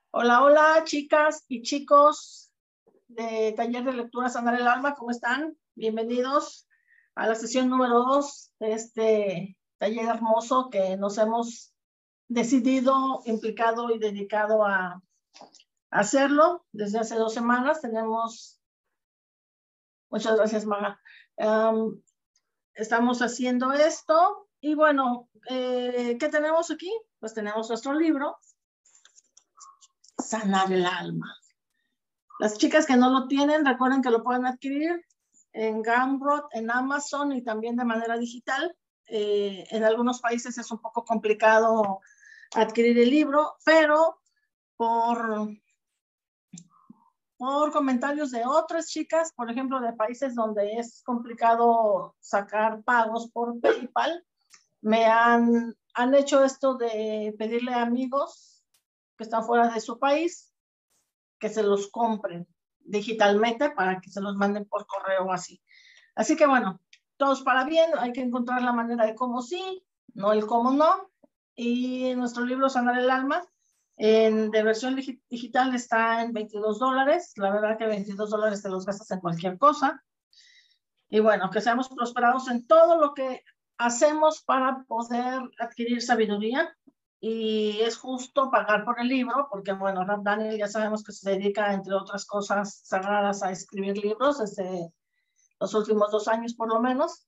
Hola, hola, chicas y chicos de Taller de Lectura Sanar el Alma, ¿cómo están? Bienvenidos a la sesión número 2 de este taller hermoso que nos hemos decidido, implicado y dedicado a hacerlo desde hace 2 semanas. Muchas gracias, Maga. Estamos haciendo esto y bueno, ¿qué tenemos aquí? Pues tenemos nuestro libro, Sanar el Alma. Las chicas que no lo tienen, recuerden que lo pueden adquirir en Gumroad, en Amazon y también de manera digital. En algunos países es un poco complicado adquirir el libro, pero por comentarios de otras chicas, por ejemplo, de países donde es complicado sacar pagos por PayPal, me han hecho esto de pedirle a amigos que están fuera de su país que se los compren digitalmente para que se los manden por correo o así. Así que bueno, todos para bien, hay que encontrar la manera de cómo sí, no el cómo no. Y nuestro libro Sanar el Alma, de versión digital está en $22. La verdad que $22 te los gastas en cualquier cosa. Y bueno, que seamos prosperados en todo lo que hacemos para poder adquirir sabiduría. Y es justo pagar por el libro, porque bueno, Rab Daniel ya sabemos que se dedica, entre otras cosas sagradas, a escribir libros desde los últimos 2 años por lo menos.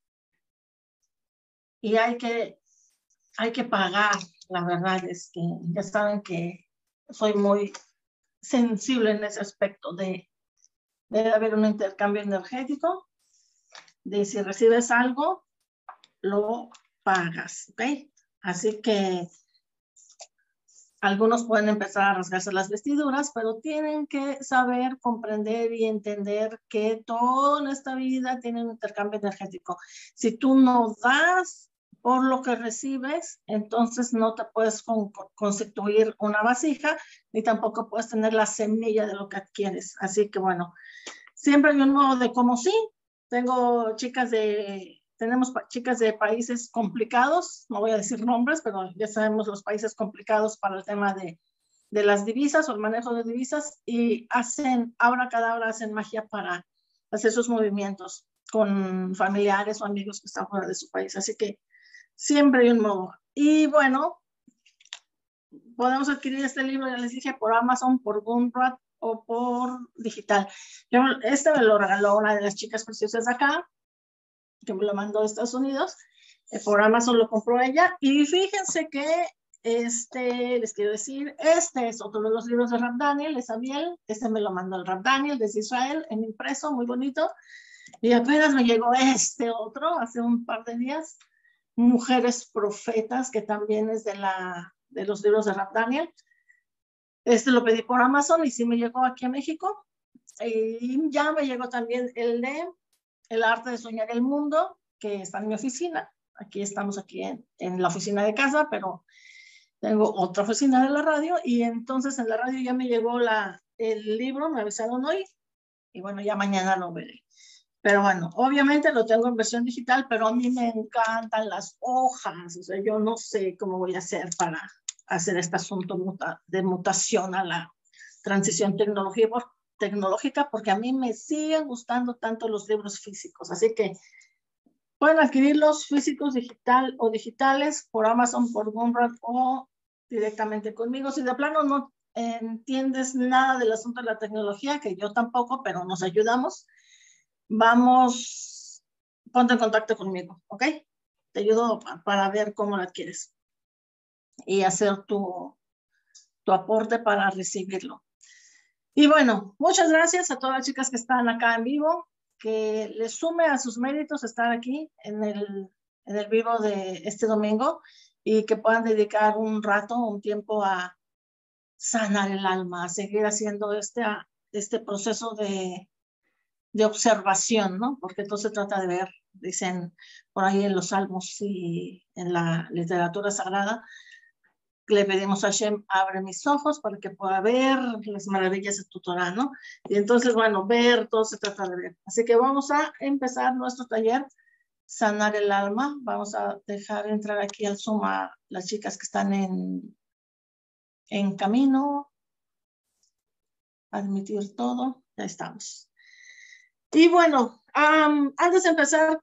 Y hay que pagar. La verdad es que ya saben que soy muy sensible en ese aspecto de haber un intercambio energético, de si recibes algo, lo pagas, ¿ok? Así que algunos pueden empezar a rasgarse las vestiduras, pero tienen que saber, comprender y entender que todo en esta vida tiene un intercambio energético. Si tú no das por lo que recibes, entonces no te puedes constituir una vasija, ni tampoco puedes tener la semilla de lo que adquieres. Así que bueno, siempre hay un modo de cómo sí. Tenemos chicas de países complicados, no voy a decir nombres, pero ya sabemos los países complicados para el tema de las divisas o el manejo de divisas, y abracadabra, hacen magia para hacer sus movimientos con familiares o amigos que están fuera de su país. Así que siempre hay un modo. Y bueno, podemos adquirir este libro, ya les dije, por Amazon, por Gumroad o por digital. Este me lo regaló una de las chicas preciosas de acá, que me lo mandó de Estados Unidos. Por Amazon lo compró ella. Y fíjense que les quiero decir, este es otro de los libros de Rab Daniel, de Samuel. Este me lo mandó el Rab Daniel desde Israel, en impreso, muy bonito. Y apenas me llegó este otro hace un par de días, Mujeres Profetas, que también es de los libros de Rab Daniel. Este lo pedí por Amazon y sí me llegó aquí a México. Y ya me llegó también el de El Arte de Soñar el Mundo, que está en mi oficina. Estamos aquí en la oficina de casa, pero tengo otra oficina de la radio, y entonces en la radio ya me llegó el libro, me avisaron hoy, y bueno, ya mañana lo veré. Pero bueno, obviamente lo tengo en versión digital, pero a mí me encantan las hojas. O sea, yo no sé cómo voy a hacer para hacer este asunto de mutación a la transición tecnológica, porque a mí me siguen gustando tanto los libros físicos. Así que pueden adquirirlos físicos, digitales, por Amazon, por Gumroad o directamente conmigo. Si de plano no entiendes nada del asunto de la tecnología, que yo tampoco, pero nos ayudamos, ponte en contacto conmigo, ¿ok? Te ayudo para ver cómo la adquieres y hacer tu aporte para recibirlo. Y bueno, muchas gracias a todas las chicas que están acá en vivo, que les sume a sus méritos estar aquí en el vivo de este domingo, y que puedan dedicar un rato, un tiempo a sanar el alma, a seguir haciendo este proceso de observación, ¿no? Porque todo se trata de ver, dicen por ahí en los salmos y en la literatura sagrada, le pedimos a Hashem, abre mis ojos para que pueda ver las maravillas de tu Torah, ¿no? Y entonces, bueno, ver, todo se trata de ver. Así que vamos a empezar nuestro taller, Sanar el Alma. Vamos a dejar entrar aquí al Zoom a las chicas que están en camino. admitir todo, ya estamos. Y bueno, antes de empezar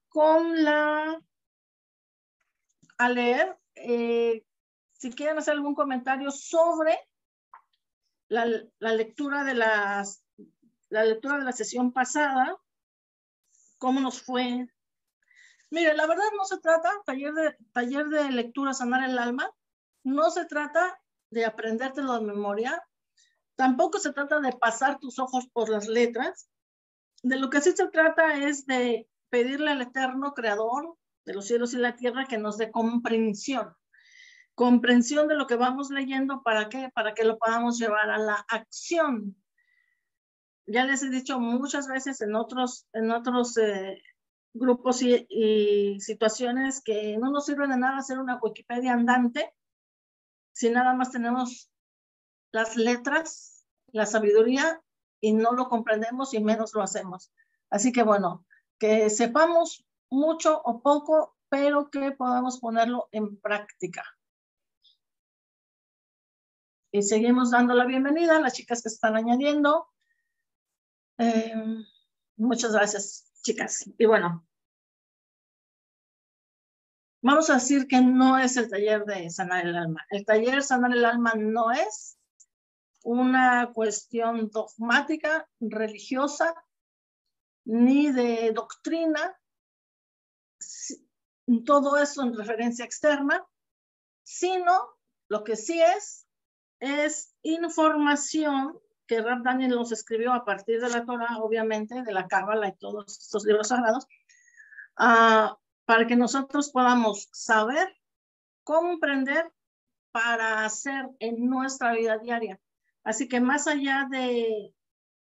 a leer, si quieren hacer algún comentario sobre la lectura de la sesión pasada, cómo nos fue. Mire, la verdad no se trata, taller de lectura sanar el alma, no se trata de aprendértelo de memoria, tampoco se trata de pasar tus ojos por las letras. De lo que sí se trata es de pedirle al eterno creador de los cielos y la tierra que nos dé comprensión de lo que vamos leyendo. ¿Para qué? Para que lo podamos llevar a la acción. Ya les he dicho muchas veces en otros grupos y situaciones que no nos sirve de nada hacer una Wikipedia andante si nada más tenemos las letras, la sabiduría, y no lo comprendemos y menos lo hacemos. Así que bueno, que sepamos mucho o poco, pero que podamos ponerlo en práctica. Y seguimos dando la bienvenida a las chicas que se están añadiendo. Muchas gracias, chicas. Y bueno, vamos a decir que no es el taller de sanar el alma. El taller sanar el alma no es una cuestión dogmática, religiosa, ni de doctrina, todo eso en referencia externa, sino lo que sí es información que Rab Daniel nos escribió a partir de la Torah, obviamente, de la Cábala y todos estos libros sagrados, para que nosotros podamos saber, comprender, para hacer en nuestra vida diaria. Así que más allá de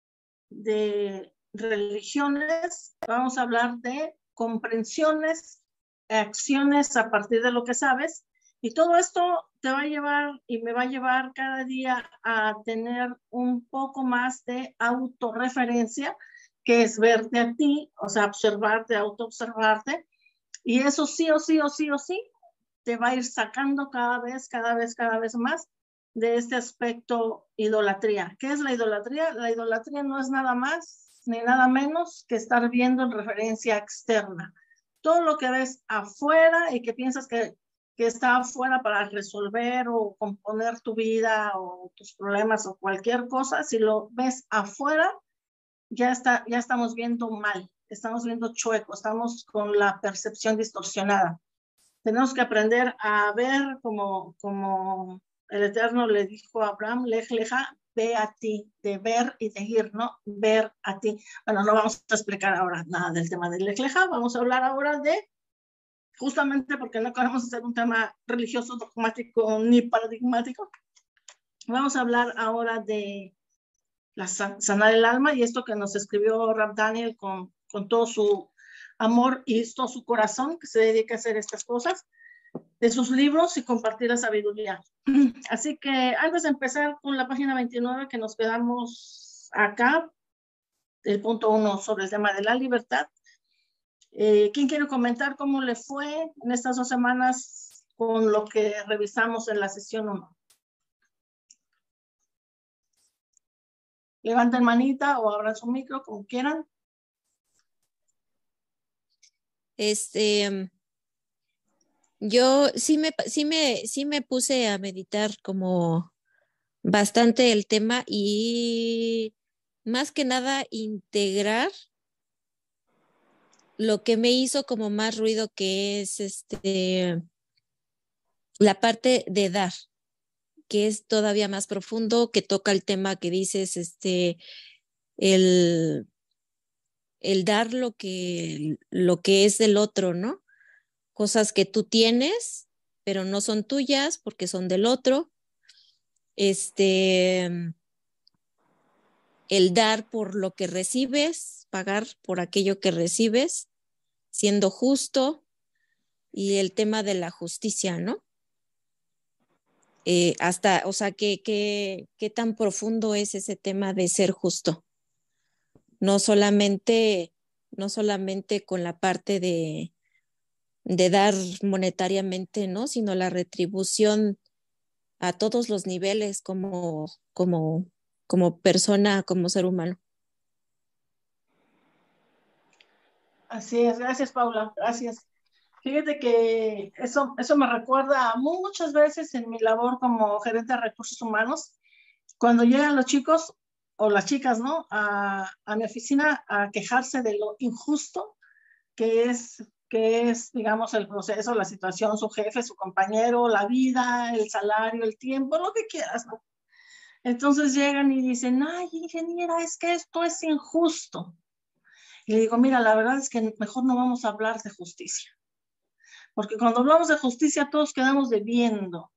religiones, vamos a hablar de comprensiones, acciones a partir de lo que sabes, y todo esto te va a llevar y me va a llevar cada día a tener un poco más de autorreferencia, que es verte a ti, o sea, observarte, autoobservarte, y eso sí o sí o sí o sí te va a ir sacando cada vez más de este aspecto idolatría. ¿Qué es la idolatría? La idolatría no es nada más ni nada menos que estar viendo en referencia externa. Todo lo que ves afuera y que piensas que está afuera para resolver o componer tu vida o tus problemas o cualquier cosa, si lo ves afuera, ya estamos viendo mal, estamos viendo chueco, estamos con la percepción distorsionada. Tenemos que aprender a ver como el Eterno le dijo a Abraham, lej leja, ve a ti, de ver y de ir, ¿no? Ver a ti. Bueno, no vamos a explicar ahora nada del tema de lej leja, vamos a hablar ahora de, justamente porque no queremos hacer un tema religioso, dogmático ni paradigmático, vamos a hablar ahora de sanar el alma, y esto que nos escribió Rab Daniel con todo su amor y todo su corazón, que se dedica a hacer estas cosas, de sus libros y compartir la sabiduría. Así que antes de empezar con la página 29, que nos quedamos acá, el punto 1 sobre el tema de la libertad, ¿quién quiere comentar cómo le fue en estas 2 semanas con lo que revisamos en la sesión 1? Levanten manita o abran su micro, como quieran. Yo sí me puse a meditar como bastante el tema y más que nada integrar lo que me hizo como más ruido, que es la parte de dar, que es todavía más profundo, que toca el tema que dices, el, el dar lo que es del otro, ¿no? Cosas que tú tienes, pero no son tuyas porque son del otro. El dar por lo que recibes, pagar por aquello que recibes, siendo justo, y el tema de la justicia, ¿no? O sea, ¿qué tan profundo es ese tema de ser justo? No solamente, no solamente con la parte de dar monetariamente, ¿no? Sino la retribución a todos los niveles, como como persona, como ser humano. Así es, gracias Paula, gracias. Fíjate que eso me recuerda muchas veces en mi labor como gerente de recursos humanos, cuando llegan los chicos o las chicas, ¿no? A mi oficina a quejarse de lo injusto que es, digamos, el proceso, la situación, su jefe, su compañero, la vida, el salario, el tiempo, lo que quieras, ¿no? Entonces llegan y dicen, ay, ingeniera, es que esto es injusto. Y le digo, mira, la verdad es que mejor no vamos a hablar de justicia, porque cuando hablamos de justicia todos quedamos debiendo.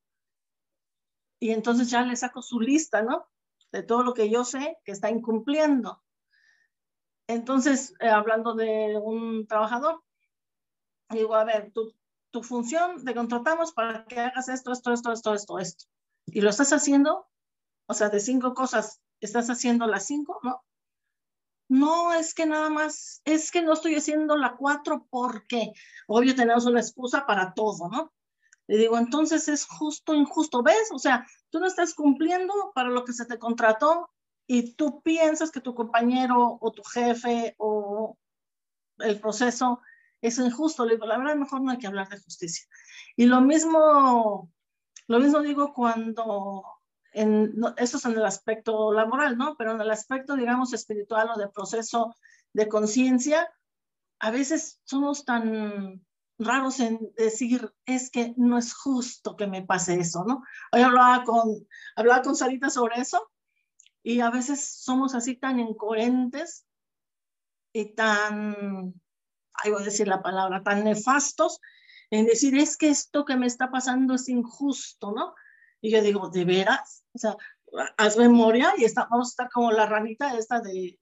Y entonces ya le saco su lista, ¿no? De todo lo que yo sé que está incumpliendo. Entonces, hablando de un trabajador, digo, a ver, tu función te contratamos para que hagas esto, esto, esto, esto, esto, esto. Y lo estás haciendo, o sea, de 5 cosas, estás haciendo las 5, ¿no? No, es que nada más, es que no estoy haciendo la 4 porque, obvio, tenemos una excusa para todo, ¿no? Le digo, entonces es justo, injusto, ¿ves? O sea, tú no estás cumpliendo para lo que se te contrató y tú piensas que tu compañero o tu jefe o el proceso es injusto. Le digo, la verdad, mejor no hay que hablar de justicia. Y lo mismo digo cuando, eso es en el aspecto laboral, ¿no? Pero en el aspecto, digamos, espiritual o de proceso de conciencia, a veces somos tan raros en decir, es que no es justo que me pase eso, ¿no? Hoy hablaba con Sarita sobre eso y a veces somos así tan incoherentes y tan, ahí voy a decir la palabra, tan nefastos en decir, es que esto que me está pasando es injusto, ¿no? Y yo digo, ¿de veras? O sea, haz memoria y vamos a estar como la ranita esta de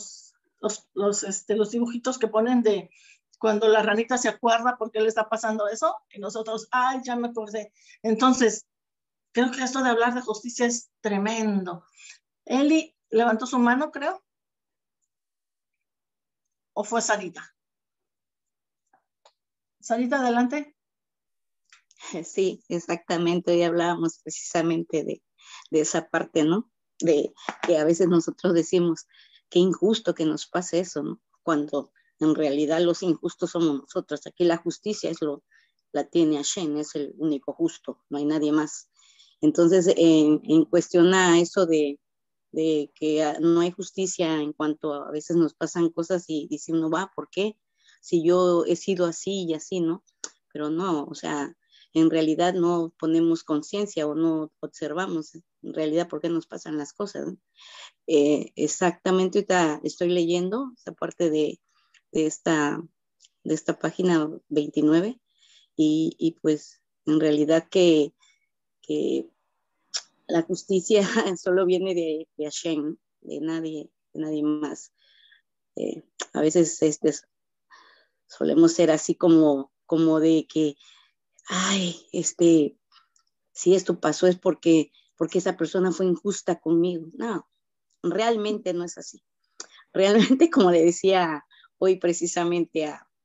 los dibujitos que ponen de cuando la ranita se acuerda por qué le está pasando eso y nosotros, ay, ya me acordé. Entonces, creo que esto de hablar de justicia es tremendo. Eli levantó su mano, creo, o fue Sarita. Sarita, adelante. Sí, exactamente. Hoy hablábamos precisamente de esa parte, ¿no? De que a veces nosotros decimos qué injusto que nos pase eso, ¿no? Cuando en realidad los injustos somos nosotros. Aquí la justicia la tiene Hashem, es el único justo, no hay nadie más. Entonces, en cuestión a eso de que no hay justicia en cuanto a veces nos pasan cosas y dice uno, va, ¿por qué? Si yo he sido así y así, ¿no? Pero no, o sea, en realidad no ponemos conciencia o no observamos en realidad por qué nos pasan las cosas, ¿no? Exactamente, ahorita estoy leyendo esa parte de esta, de esta página 29 y pues en realidad que la justicia solo viene de Hashem, de nadie más. A veces solemos ser así como de que, ay, si esto pasó es porque esa persona fue injusta conmigo. No, realmente no es así. Realmente, como le decía hoy precisamente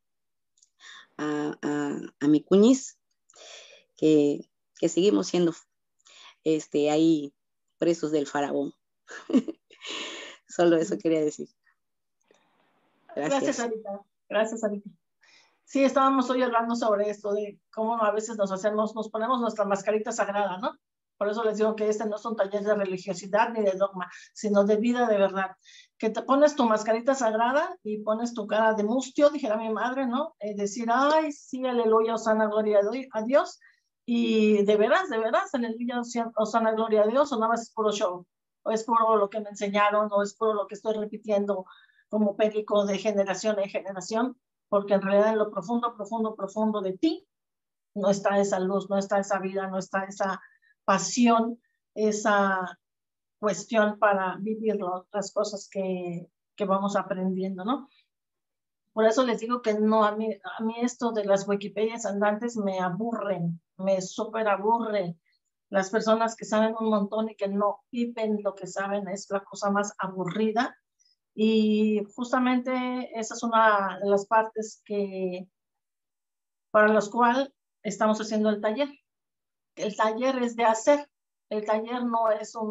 a mi cuñiz, que seguimos siendo ahí presos del faraón. Solo eso quería decir. Gracias, Sarita. Gracias, Sarita. Sí, estábamos hoy hablando sobre esto, de cómo a veces nos ponemos nuestra mascarita sagrada, ¿no? Por eso les digo que no es un taller de religiosidad ni de dogma, sino de vida de verdad. Que te pones tu mascarita sagrada y pones tu cara de mustio, dijera mi madre, ¿no? Decir, ay, sí, aleluya, osana, gloria a Dios. Y de veras, aleluya, osana, gloria a Dios, o nada más es puro show, o es puro lo que me enseñaron, o es puro lo que estoy repitiendo como perico de generación en generación, porque en realidad en lo profundo, profundo, profundo de ti no está esa luz, no está esa vida, no está esa pasión, esa cuestión para vivir las cosas que vamos aprendiendo, ¿no? Por eso les digo que no, a mí esto de las Wikipedias andantes me aburren, me súper aburre. Las personas que saben un montón y que no viven lo que saben es la cosa más aburrida. Y justamente esa es una de las partes para las cuales estamos haciendo el taller. El taller es de hacer. El taller no es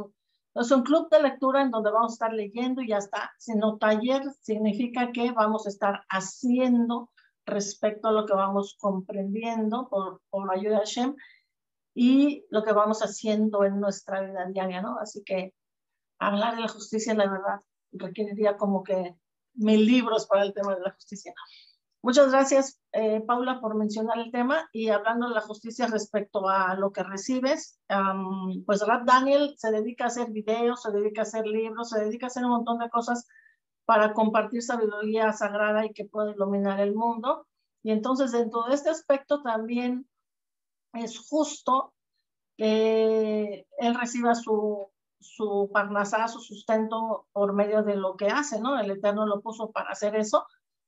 No es un club de lectura en donde vamos a estar leyendo y ya está, sino taller significa que vamos a estar haciendo respecto a lo que vamos comprendiendo por la ayuda de Hashem y lo que vamos haciendo en nuestra vida diaria, ¿no? Así que hablar de la justicia, la verdad, requeriría como que 1000 libros para el tema de la justicia. Muchas gracias, Paula, por mencionar el tema y hablando de la justicia respecto a lo que recibes, pues Rav Daniel se dedica a hacer videos, se dedica a hacer libros, se dedica a hacer un montón de cosas para compartir sabiduría sagrada y que pueda iluminar el mundo. Y entonces dentro de este aspecto también es justo que él reciba su parnasá, su sustento por medio de lo que hace, ¿no? El Eterno lo puso para hacer eso.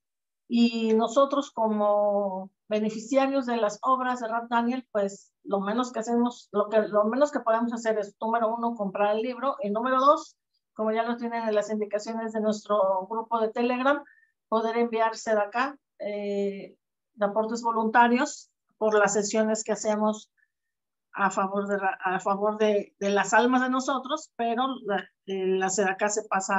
Y nosotros como beneficiarios de las obras de Rav Daniel, pues lo menos que hacemos, lo menos que podemos hacer es, número 1, comprar el libro, y número 2, como ya lo tienen en las indicaciones de nuestro grupo de Telegram, poder enviarse de acá de aportes voluntarios por las sesiones que hacemos a favor de las almas de nosotros, pero la sedacá se pasa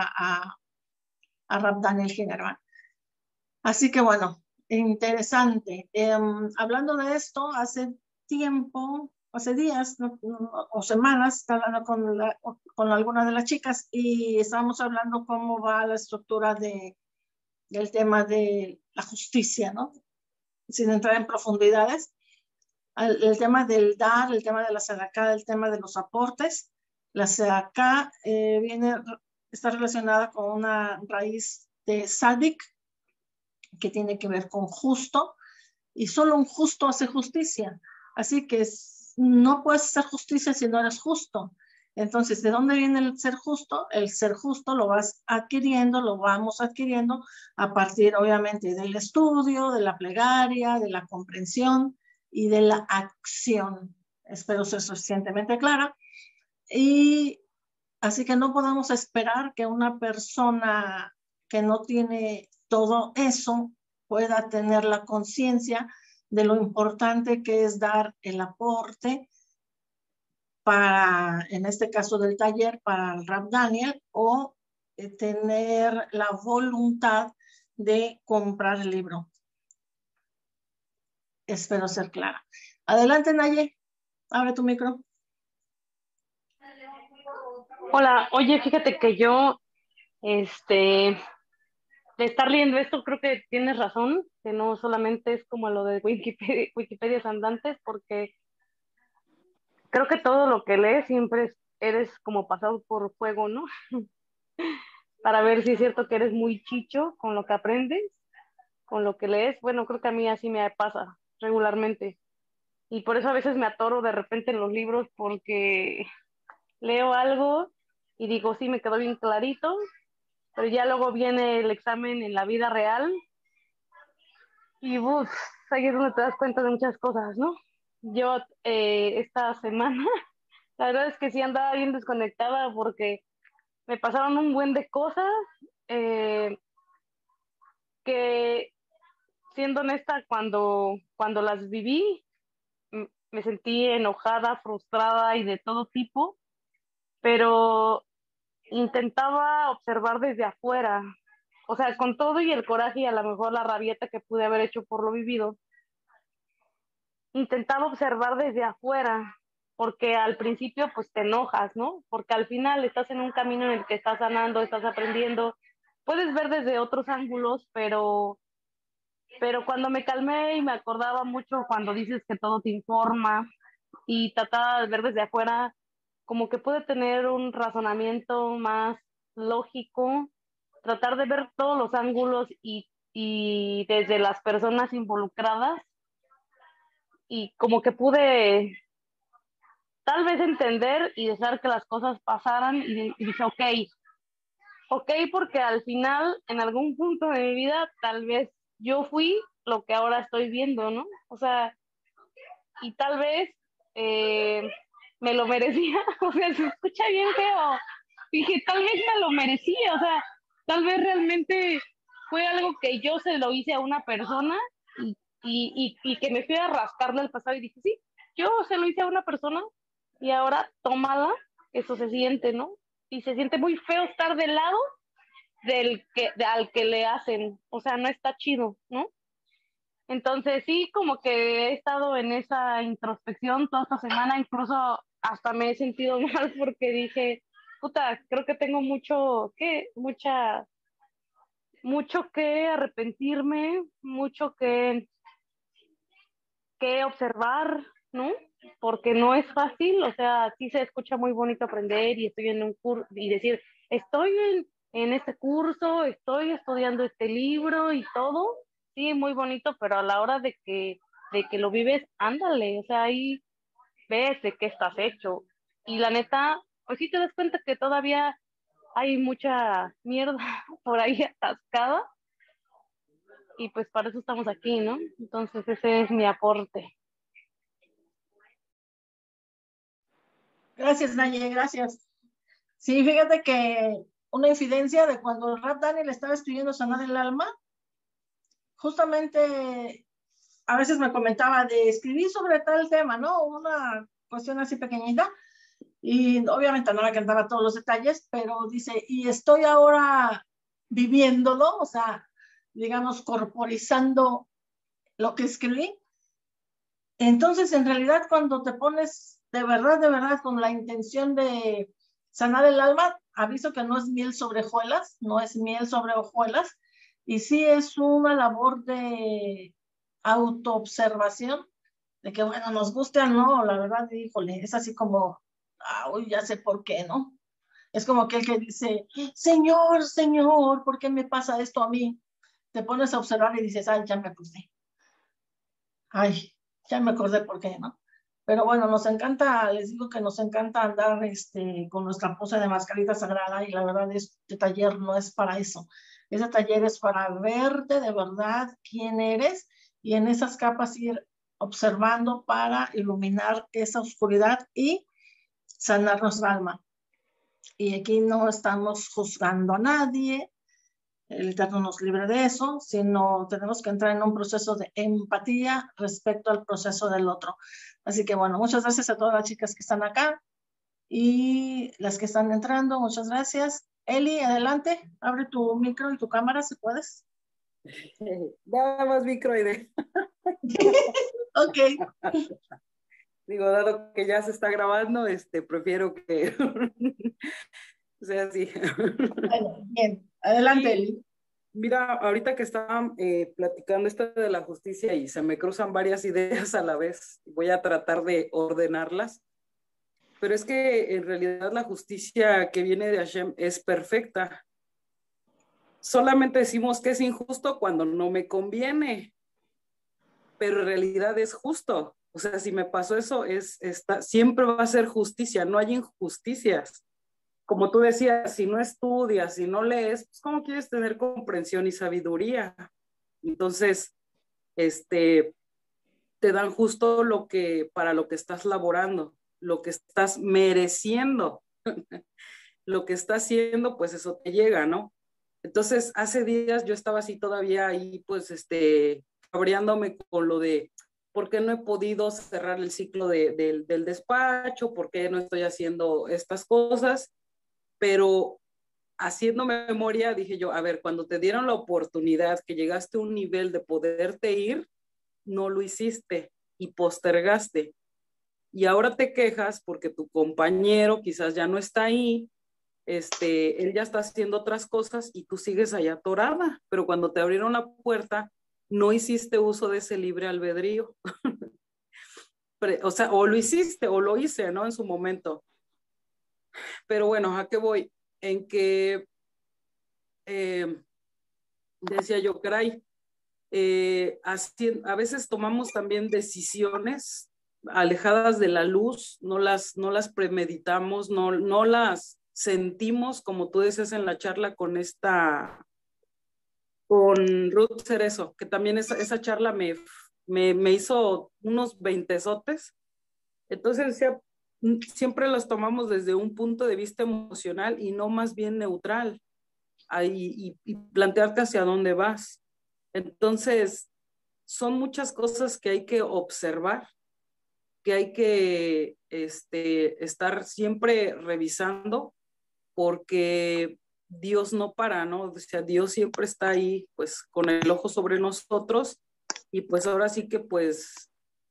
a Rav Daniel Ginerman. Así que bueno, interesante. Hablando de esto, hace tiempo, hace días o semanas, estaba hablando con alguna de las chicas y estábamos hablando cómo va la estructura del tema de la justicia, ¿no? Sin entrar en profundidades. El tema del dar, el tema de la sedacá, el tema de los aportes. La sedacá está relacionada con una raíz de sadik, que tiene que ver con justo, y solo un justo hace justicia. Así que no puedes hacer justicia si no eres justo. Entonces, ¿de dónde viene el ser justo? El ser justo lo vas adquiriendo, lo vamos adquiriendo a partir, obviamente, del estudio, de la plegaria, de la comprensión y de la acción. Espero ser suficientemente clara. Y así que no podemos esperar que una persona que no tiene todo eso pueda tener la conciencia de lo importante que es dar el aporte para, en este caso del taller, para el Rav Daniel, o tener la voluntad de comprar el libro. Espero ser clara. Adelante, Naye. Abre tu micro. Hola, oye, fíjate que yo, de estar leyendo esto, creo que tienes razón, que no solamente es como lo de Wikipedias andantes, porque creo que todo lo que lees siempre eres como pasado por fuego, ¿no? Para ver si es cierto que eres muy chicho con lo que aprendes, con lo que lees. Bueno, creo que a mí así me pasa regularmente. Y por eso a veces me atoro de repente en los libros porque leo algo y digo, sí, me quedó bien clarito, pero ya luego viene el examen en la vida real y ahí es donde te das cuenta de muchas cosas, ¿no? Yo esta semana, la verdad es que sí andaba bien desconectada porque me pasaron un buen de cosas eh, que, siendo honesta, cuando las viví, me sentí enojada, frustrada y de todo tipo, pero intentaba observar desde afuera. O sea, con todo y el coraje y a lo mejor la rabieta que pude haber hecho por lo vivido, intentaba observar desde afuera, porque al principio pues te enojas, ¿no? Porque al final estás en un camino en el que estás sanando, estás aprendiendo, puedes ver desde otros ángulos, pero cuando me calmé y me acordaba mucho cuando dices que todo te informa y trataba de ver desde afuera, como que pude tener un razonamiento más lógico, tratar de ver todos los ángulos y desde las personas involucradas, y como que pude tal vez entender y dejar que las cosas pasaran y dije, ok, porque al final, en algún punto de mi vida, tal vez yo fui lo que ahora estoy viendo, ¿no? O sea, y tal vez me lo merecía, o sea, se escucha bien feo. Dije, tal vez me lo merecía, o sea, tal vez realmente fue algo que yo se lo hice a una persona y que me fui a rascarle el pasado y dije, sí, yo se lo hice a una persona y ahora tómala, eso se siente, ¿no? y se siente muy feo estar del lado al que le hacen, o sea, no está chido, ¿no? Entonces sí, como que he estado en esa introspección toda esta semana, incluso hasta me he sentido mal porque dije, puta, creo que tengo mucho que arrepentirme, mucho que observar, ¿no? Porque no es fácil, o sea, sí se escucha muy bonito aprender y estoy en un curso y decir, estoy en este curso, estoy estudiando este libro y todo, sí, muy bonito, pero a la hora de que lo vives, ándale, o sea, ahí ves de qué estás hecho. Y la neta, pues sí te das cuenta que todavía hay mucha mierda por ahí atascada y pues para eso estamos aquí, ¿no? Entonces ese es mi aporte. Gracias, Naye, gracias. Sí, fíjate que una infidencia de cuando Rap Daniel estaba escribiendo Sanar el Alma, justamente a veces me comentaba de escribir sobre tal tema, ¿no? Una cuestión así pequeñita, y obviamente no me cantaba todos los detalles, pero dice, y estoy ahora viviéndolo, o sea, digamos, corporizando lo que escribí. Entonces, en realidad, cuando te pones de verdad, con la intención de sanar el alma, aviso que no es miel sobre hojuelas, no es miel sobre hojuelas, y sí es una labor de autoobservación, de que, bueno, nos guste o no, la verdad, híjole, es así como, uy, ya sé por qué, ¿no? Es como aquel que dice, Señor, ¿por qué me pasa esto a mí? Te pones a observar y dices, ay, ya me acordé. Ay, ya me acordé por qué, ¿no? Pero bueno, nos encanta, les digo que nos encanta andar con nuestra pose de mascarita sagrada y la verdad este taller no es para eso. Ese taller es para verte de verdad quién eres y en esas capas ir observando para iluminar esa oscuridad y sanar nuestra alma. Y aquí no estamos juzgando a nadie, el Eterno nos libre de eso, sino tenemos que entrar en un proceso de empatía respecto al proceso del otro. Así que bueno, muchas gracias a todas las chicas que están acá y las que están entrando, muchas gracias. Eli, adelante, abre tu micro y tu cámara si puedes. Nada más microide. Ok. Digo, dado que ya se está grabando, prefiero que sea así. Bueno, bien, adelante, Eli. Mira, ahorita que estaban platicando esto de la justicia y se me cruzan varias ideas a la vez, voy a tratar de ordenarlas, pero es que en realidad la justicia que viene de Hashem es perfecta. Solamente decimos que es injusto cuando no me conviene, pero en realidad es justo. O sea, si me pasó eso, siempre va a ser justicia, no hay injusticias. Como tú decías, si no estudias, si no lees, pues ¿cómo quieres tener comprensión y sabiduría? Entonces, te dan justo para lo que estás laborando, lo que estás mereciendo, lo que estás haciendo, pues eso te llega, ¿no? Entonces, hace días yo estaba así todavía ahí, pues, cabreándome con lo de por qué no he podido cerrar el ciclo del despacho, por qué no estoy haciendo estas cosas, pero haciendo memoria dije yo, a ver, cuando te dieron la oportunidad, que llegaste a un nivel de poderte ir, no lo hiciste y postergaste. Y ahora te quejas porque tu compañero quizás ya no está ahí, él ya está haciendo otras cosas y tú sigues allá atorada, pero cuando te abrieron la puerta, no hiciste uso de ese libre albedrío. O sea, o lo hiciste o lo hice, ¿no? En su momento. Pero bueno, ¿a qué voy? En que decía yo, caray, a veces tomamos también decisiones alejadas de la luz, no las premeditamos, no las sentimos, como tú decías en la charla con Ruth Cerezo, que también esa charla me hizo unos 20sotes. Entonces decía, siempre las tomamos desde un punto de vista emocional y no más bien neutral, y plantearte hacia dónde vas. Entonces, son muchas cosas que hay que observar, que hay que estar siempre revisando porque Dios no para, ¿no? O sea, Dios siempre está ahí, pues, con el ojo sobre nosotros, y pues ahora sí que, pues,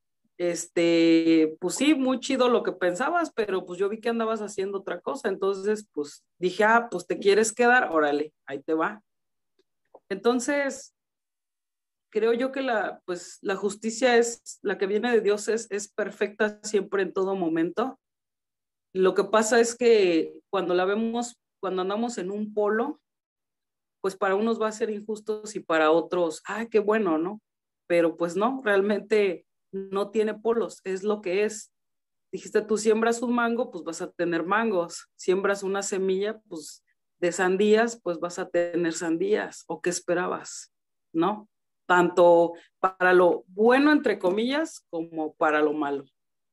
pues sí, muy chido lo que pensabas, pero pues yo vi que andabas haciendo otra cosa, entonces, pues, dije, pues te quieres quedar, órale, ahí te va. Entonces, creo yo que pues, la justicia la que viene de Dios es perfecta siempre en todo momento. Lo que pasa es que cuando la vemos, cuando andamos en un polo, pues para unos va a ser injusto y para otros, qué bueno, ¿no? Pero pues no, realmente no tiene polos, es lo que es. Dijiste, tú siembras un mango, pues vas a tener mangos. Siembras una semilla, pues de sandías, pues vas a tener sandías. ¿O qué esperabas? ¿No? Tanto para lo bueno, entre comillas, como para lo malo.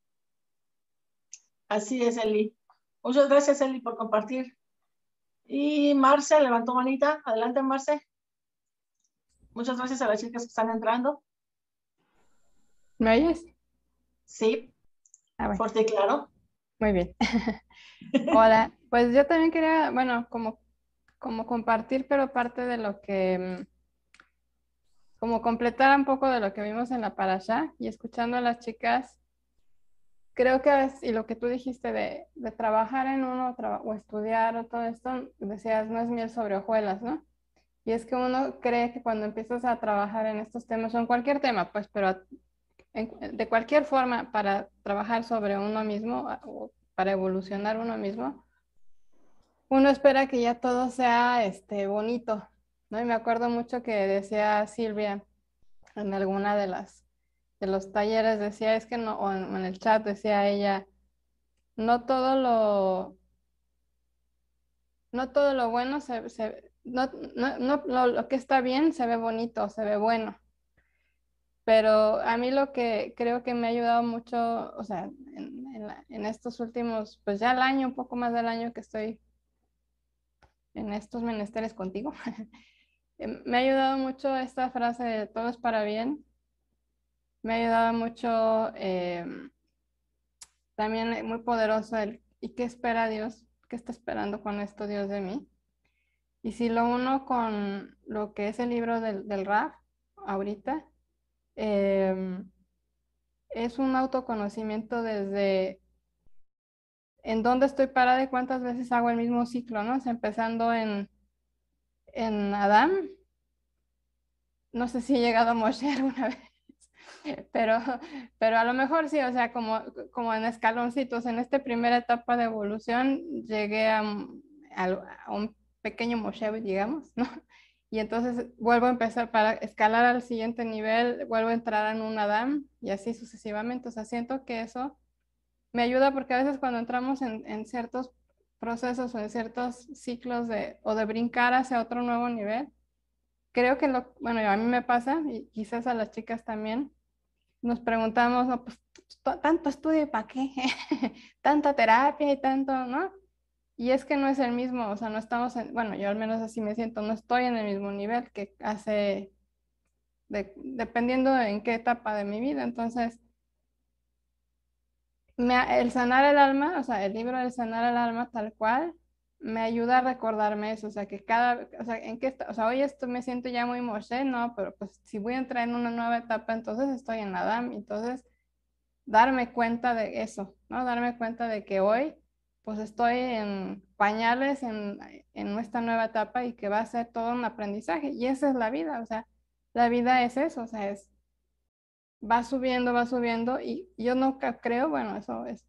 Así es, Eli. Muchas gracias, Eli, por compartir. Y Marce levantó manita. Adelante, Marce. Muchas gracias a las chicas que están entrando. ¿Me oyes? Sí, Bueno. fuerte y claro. Muy bien. Hola, pues yo también quería, bueno, como compartir, pero parte de lo que, como completar un poco de lo que vimos en la parashá y escuchando a las chicas, creo que y lo que tú dijiste de trabajar en uno o estudiar o todo esto, decías, no es miel sobre hojuelas, ¿no? Y es que uno cree que cuando empiezas a trabajar en estos temas, o en cualquier tema, pues, pero de cualquier forma, para trabajar sobre uno mismo o para evolucionar uno mismo, uno espera que ya todo sea bonito, ¿no? Y me acuerdo mucho que decía Silvia en alguna de los talleres, decía, es que no, o en el chat decía ella, no todo lo bueno lo que está bien se ve bonito, se ve bueno. Pero a mí lo que creo que me ha ayudado mucho, o sea, en estos últimos, pues ya el año, un poco más del año que estoy en estos menesteres contigo, me ha ayudado mucho esta frase de todo es para bien. Me ha ayudado mucho también muy poderoso el ¿y qué espera Dios? ¿Qué está esperando con esto Dios de mí? Y si lo uno con lo que es el libro del Raf, ahorita, es un autoconocimiento desde en dónde estoy parada y cuántas veces hago el mismo ciclo, ¿no? O sea, empezando en Adán, no sé si he llegado a Moshe alguna vez, pero, pero a lo mejor sí, o sea, como en escaloncitos, en esta primera etapa de evolución llegué a un pequeño Moshe, digamos, ¿no? Y entonces vuelvo a empezar para escalar al siguiente nivel, vuelvo a entrar en un Adán y así sucesivamente. O sea, siento que eso me ayuda porque a veces cuando entramos en ciertos procesos o en ciertos ciclos o de brincar hacia otro nuevo nivel, creo que bueno, a mí me pasa y quizás a las chicas también, nos preguntamos, no, pues tanto estudio y para qué, tanta terapia y tanto, ¿no? Y es que no es el mismo, o sea, no estamos bueno, yo al menos así me siento, no estoy en el mismo nivel que dependiendo en qué etapa de mi vida, entonces el sanar el alma, o sea, el libro del sanar el alma tal cual, me ayuda a recordarme eso, o sea, o sea, o sea, hoy esto me siento ya muy Moshe, no, pero pues si voy a entrar en una nueva etapa, entonces estoy en Adam, entonces darme cuenta de eso, ¿no? Darme cuenta de que hoy, pues estoy en pañales en esta nueva etapa y que va a ser todo un aprendizaje, y esa es la vida, o sea, la vida es eso, o sea, va subiendo, y yo nunca creo, bueno, eso es.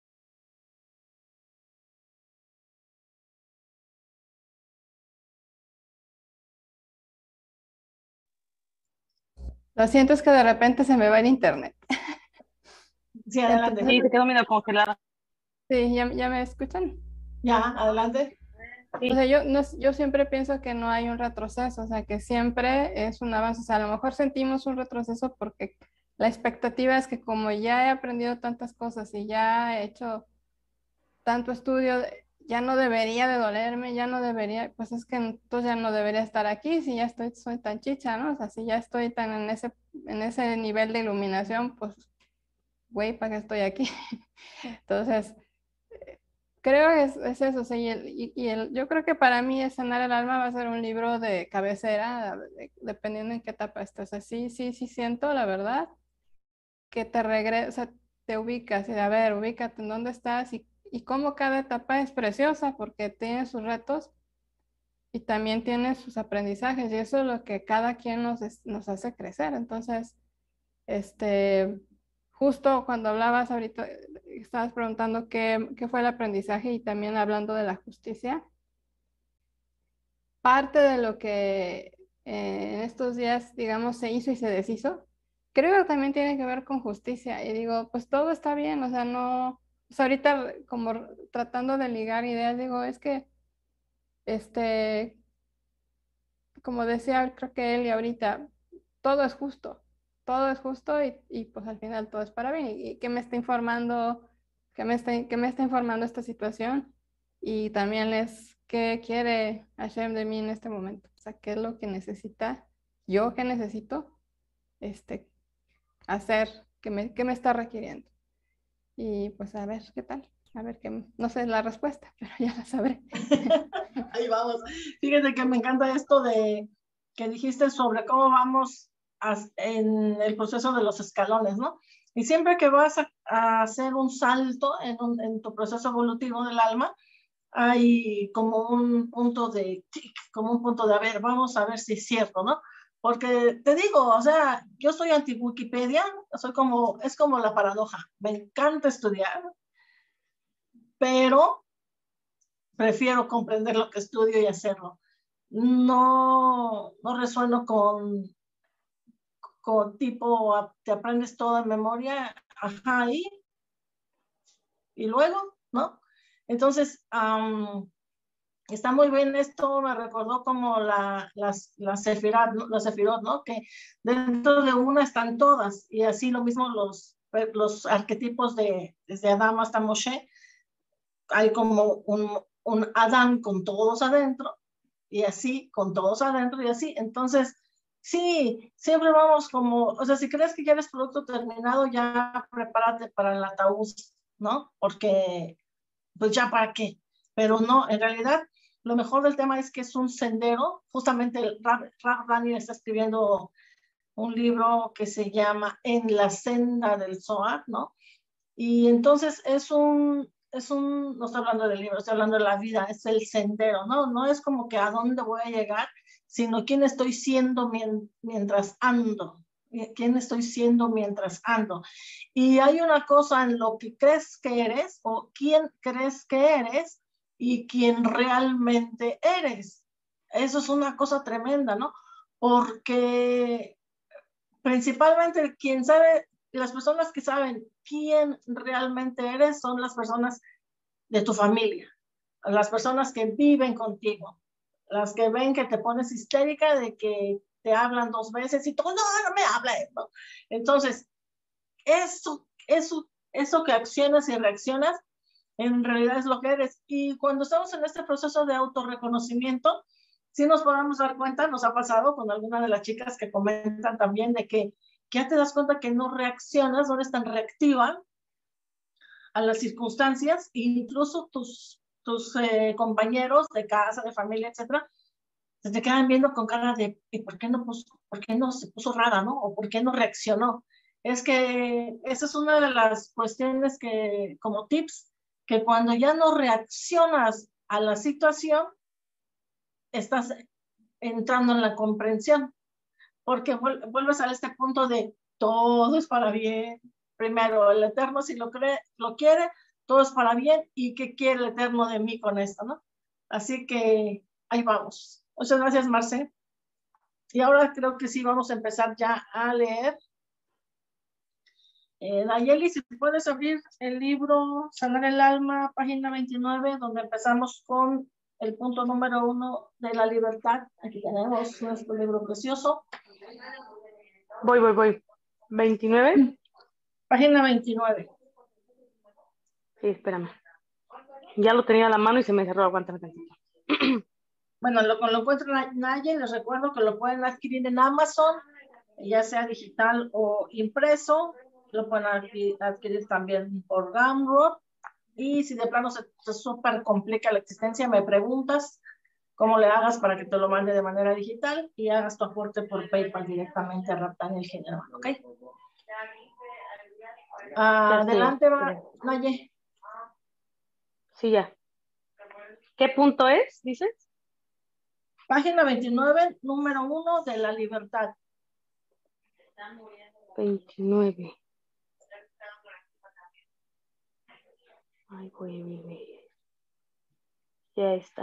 Lo siento, es que de repente se me va el internet. Sí, adelante. Sí, se quedó medio congelada. Sí, ¿ya me escuchan? Ya, adelante. O sea, yo siempre pienso que no hay un retroceso, o sea, que siempre es un avance. O sea, a lo mejor sentimos un retroceso porque la expectativa es que como ya he aprendido tantas cosas y ya he hecho tanto estudio, ya no debería de dolerme, ya no debería, pues es que entonces ya no debería estar aquí si ya soy tan chicha, ¿no? O sea, si ya estoy tan en ese nivel de iluminación, pues, güey, ¿para qué estoy aquí? Entonces, creo que es eso, sí, yo creo que para mí Sanar el Alma va a ser un libro de cabecera, dependiendo en qué etapa estés. Así, sí siento, la verdad, que te regresa, te ubicas y a ver, ubícate en dónde estás y cómo cada etapa es preciosa porque tiene sus retos y también tiene sus aprendizajes y eso es lo que cada quien nos hace crecer. Entonces, justo cuando hablabas ahorita, estabas preguntando qué fue el aprendizaje y también hablando de la justicia. Parte de lo que en estos días, digamos, se hizo y se deshizo, creo que también tiene que ver con justicia. Y digo, pues todo está bien, o sea, no, o sea, ahorita como tratando de ligar ideas, digo, es que, como decía, creo que él y ahorita, todo es justo, todo es justo y pues al final todo es para bien. ¿Y qué me está informando, qué me está informando esta situación? Y también qué quiere Hashem de mí en este momento. O sea, qué es lo que necesita, yo qué necesito hacer, qué me está requiriendo. Y pues a ver qué tal, a ver qué, no sé la respuesta, pero ya la sabré. Ahí vamos. Fíjate que me encanta esto de que dijiste sobre cómo vamos en el proceso de los escalones, ¿no? Y siempre que vas a hacer un salto en tu proceso evolutivo del alma, hay como un punto de tic, como un punto de, a ver, vamos a ver si es cierto, ¿no? Porque te digo, o sea, yo soy anti-Wikipedia, es como la paradoja, me encanta estudiar, pero prefiero comprender lo que estudio y hacerlo. No resueno con tipo, te aprendes todo en memoria, ajá, y luego, ¿no? Entonces, está muy bien esto, me recordó como las sefirot, ¿no? Que dentro de una están todas, y así lo mismo los arquetipos desde Adán hasta Moshe, hay como un Adán con todos adentro, y así, con todos adentro, y así. Entonces, sí, siempre vamos como, o sea, si crees que ya eres producto terminado, ya prepárate para el ataúd, ¿no? Porque, pues ya para qué. Pero no, en realidad, lo mejor del tema es que es un sendero. Justamente el Rav Daniel está escribiendo un libro que se llama En la senda del Zohar, ¿no? Y entonces no estoy hablando del libro, estoy hablando de la vida, es el sendero, ¿no? No es como que a dónde voy a llegar, sino quién estoy siendo mientras ando, quién estoy siendo mientras ando. Y hay una cosa en lo que crees que eres o quién crees que eres y quién realmente eres. Eso es una cosa tremenda, ¿no? Porque principalmente quien sabe, las personas que saben quién realmente eres son las personas de tu familia, las personas que viven contigo, las que ven que te pones histérica de que te hablan 2 veces y tú, no me hables, ¿no? Entonces, eso que accionas y reaccionas, en realidad es lo que eres. Y cuando estamos en este proceso de autorreconocimiento, sí nos podemos dar cuenta, nos ha pasado con alguna de las chicas que comentan también de que ya te das cuenta que no reaccionas, no eres tan reactiva a las circunstancias, incluso tus compañeros de casa, de familia, etcétera, se te quedan viendo con cara de ¿por qué no se puso rara, ¿no? O ¿por qué no reaccionó? Es que esa es una de las cuestiones que, como tips, que cuando ya no reaccionas a la situación, estás entrando en la comprensión, porque vuelves a este punto de todo es para bien. Primero, el Eterno, si lo quiere, todo es para bien. ¿Y qué quiere el Eterno de mí con esto, no? Así que ahí vamos. Muchas gracias, Marce. Y ahora creo que sí vamos a empezar ya a leer. Nayeli, si puedes abrir el libro Sanar el Alma, página 29, donde empezamos con el punto número 1 de la libertad. Aquí tenemos nuestro libro precioso. Voy. 29. Página 29. Sí, espérame. Ya lo tenía a la mano y se me cerró. Aguántame tantito. Bueno, lo encuentran Nayeli, les recuerdo que lo pueden adquirir en Amazon, ya sea digital o impreso. Lo pueden adquirir también por Gumroad. Y si de plano se súper complica la existencia, me preguntas cómo le hagas para que te lo mande de manera digital y hagas tu aporte por PayPal directamente a Raptaniel General, ¿ok? Adelante, Naye. Sí, ya. ¿Qué punto es, dices? Página 29, número 1 de la libertad. 29. Ay, güey. Ya está.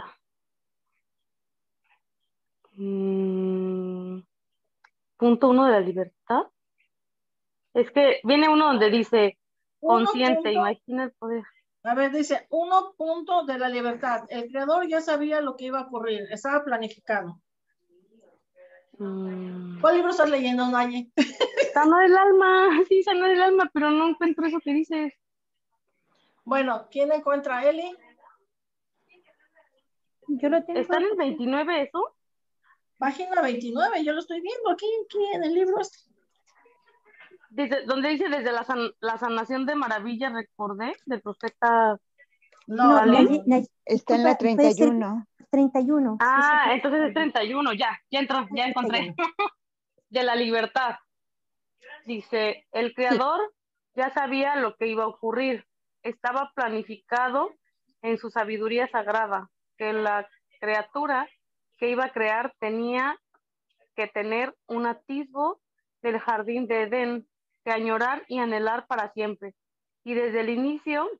Punto 1 de la libertad. Es que viene uno donde dice consciente, imagina el poder. A ver, dice 1 punto de la libertad. El creador ya sabía lo que iba a ocurrir, estaba planificado. ¿Cuál libro estás leyendo, Naye? Sana del alma, sí, sana del alma, pero no encuentro eso que dices. Bueno, ¿quién encuentra a Eli? Yo lo tengo. ¿Está en el 29 eso? Página 29, yo lo estoy viendo aquí en el libro. Donde dice desde la sanación de maravilla, recordé, del profeta. No, está en la 31. 31. Ah, Sí, entonces es 31, ya encontré. De la libertad. Dice, el creador ya sabía lo que iba a ocurrir. Estaba planificado en su sabiduría sagrada, que la criatura que iba a crear tenía que tener un atisbo del jardín de Edén, que añorar y anhelar para siempre. Y desde el inicio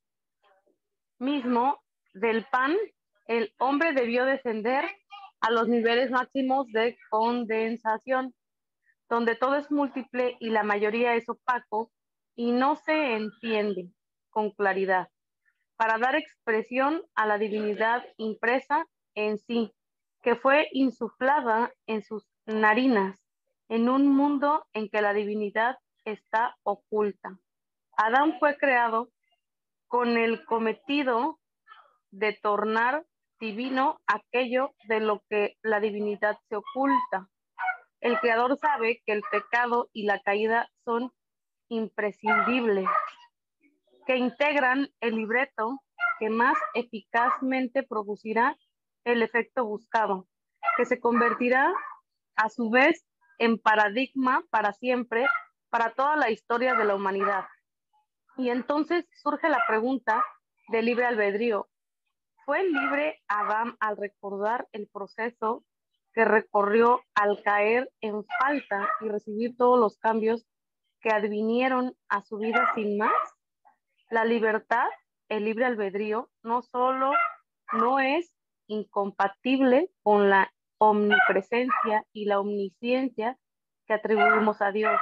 mismo del pan, el hombre debió descender a los niveles máximos de condensación, donde todo es múltiple y la mayoría es opaco y no se entiende con claridad, para dar expresión a la divinidad impresa en sí, que fue insuflada en sus narinas, en un mundo en que la divinidad está oculta. Adán fue creado con el cometido de tornar divino aquello de lo que la divinidad se oculta. El creador sabe que el pecado y la caída son imprescindibles, que integran el libreto que más eficazmente producirá el efecto buscado, que se convertirá a su vez en paradigma para siempre, para toda la historia de la humanidad. Y entonces surge la pregunta del libre albedrío. ¿Fue libre Adán al recordar el proceso que recorrió al caer en falta y recibir todos los cambios que advinieron a su vida sin más? La libertad, el libre albedrío, no solo no es incompatible con la omnipresencia y la omnisciencia que atribuimos a Dios,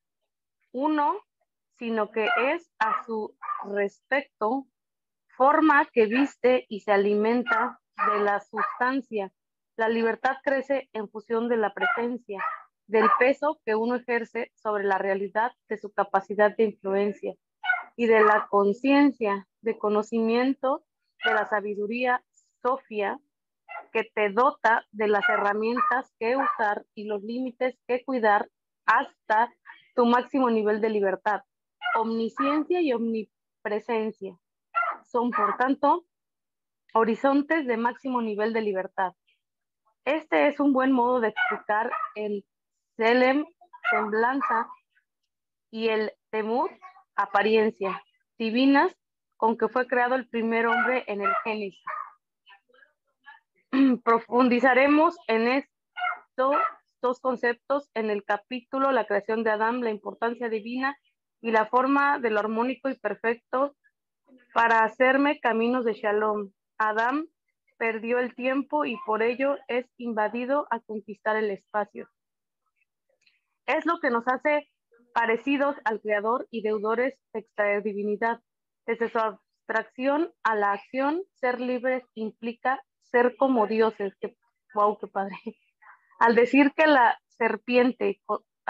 sino que es a su respecto forma que viste y se alimenta de la sustancia. La libertad crece en función de la presencia, del peso que uno ejerce sobre la realidad, de su capacidad de influencia y de la conciencia, de conocimiento, de la sabiduría, Sofía, que te dota de las herramientas que usar y los límites que cuidar hasta tu máximo nivel de libertad. Omnisciencia y omnipresencia son, por tanto, horizontes de máximo nivel de libertad. Este es un buen modo de explicar el Selem, semblanza, y el Temut, apariencia, divinas, con que fue creado el primer hombre en el Génesis. Profundizaremos en estos dos conceptos en el capítulo La creación de Adán, la importancia divina y la forma de lo armónico y perfecto para hacerme caminos de Shalom. Adán perdió el tiempo y por ello es invadido a conquistar el espacio. Es lo que nos hace parecidos al Creador y deudores de extraer divinidad. Desde su abstracción a la acción, ser libres implica ser como dioses. ¡Wow, qué padre! Al decir de la serpiente,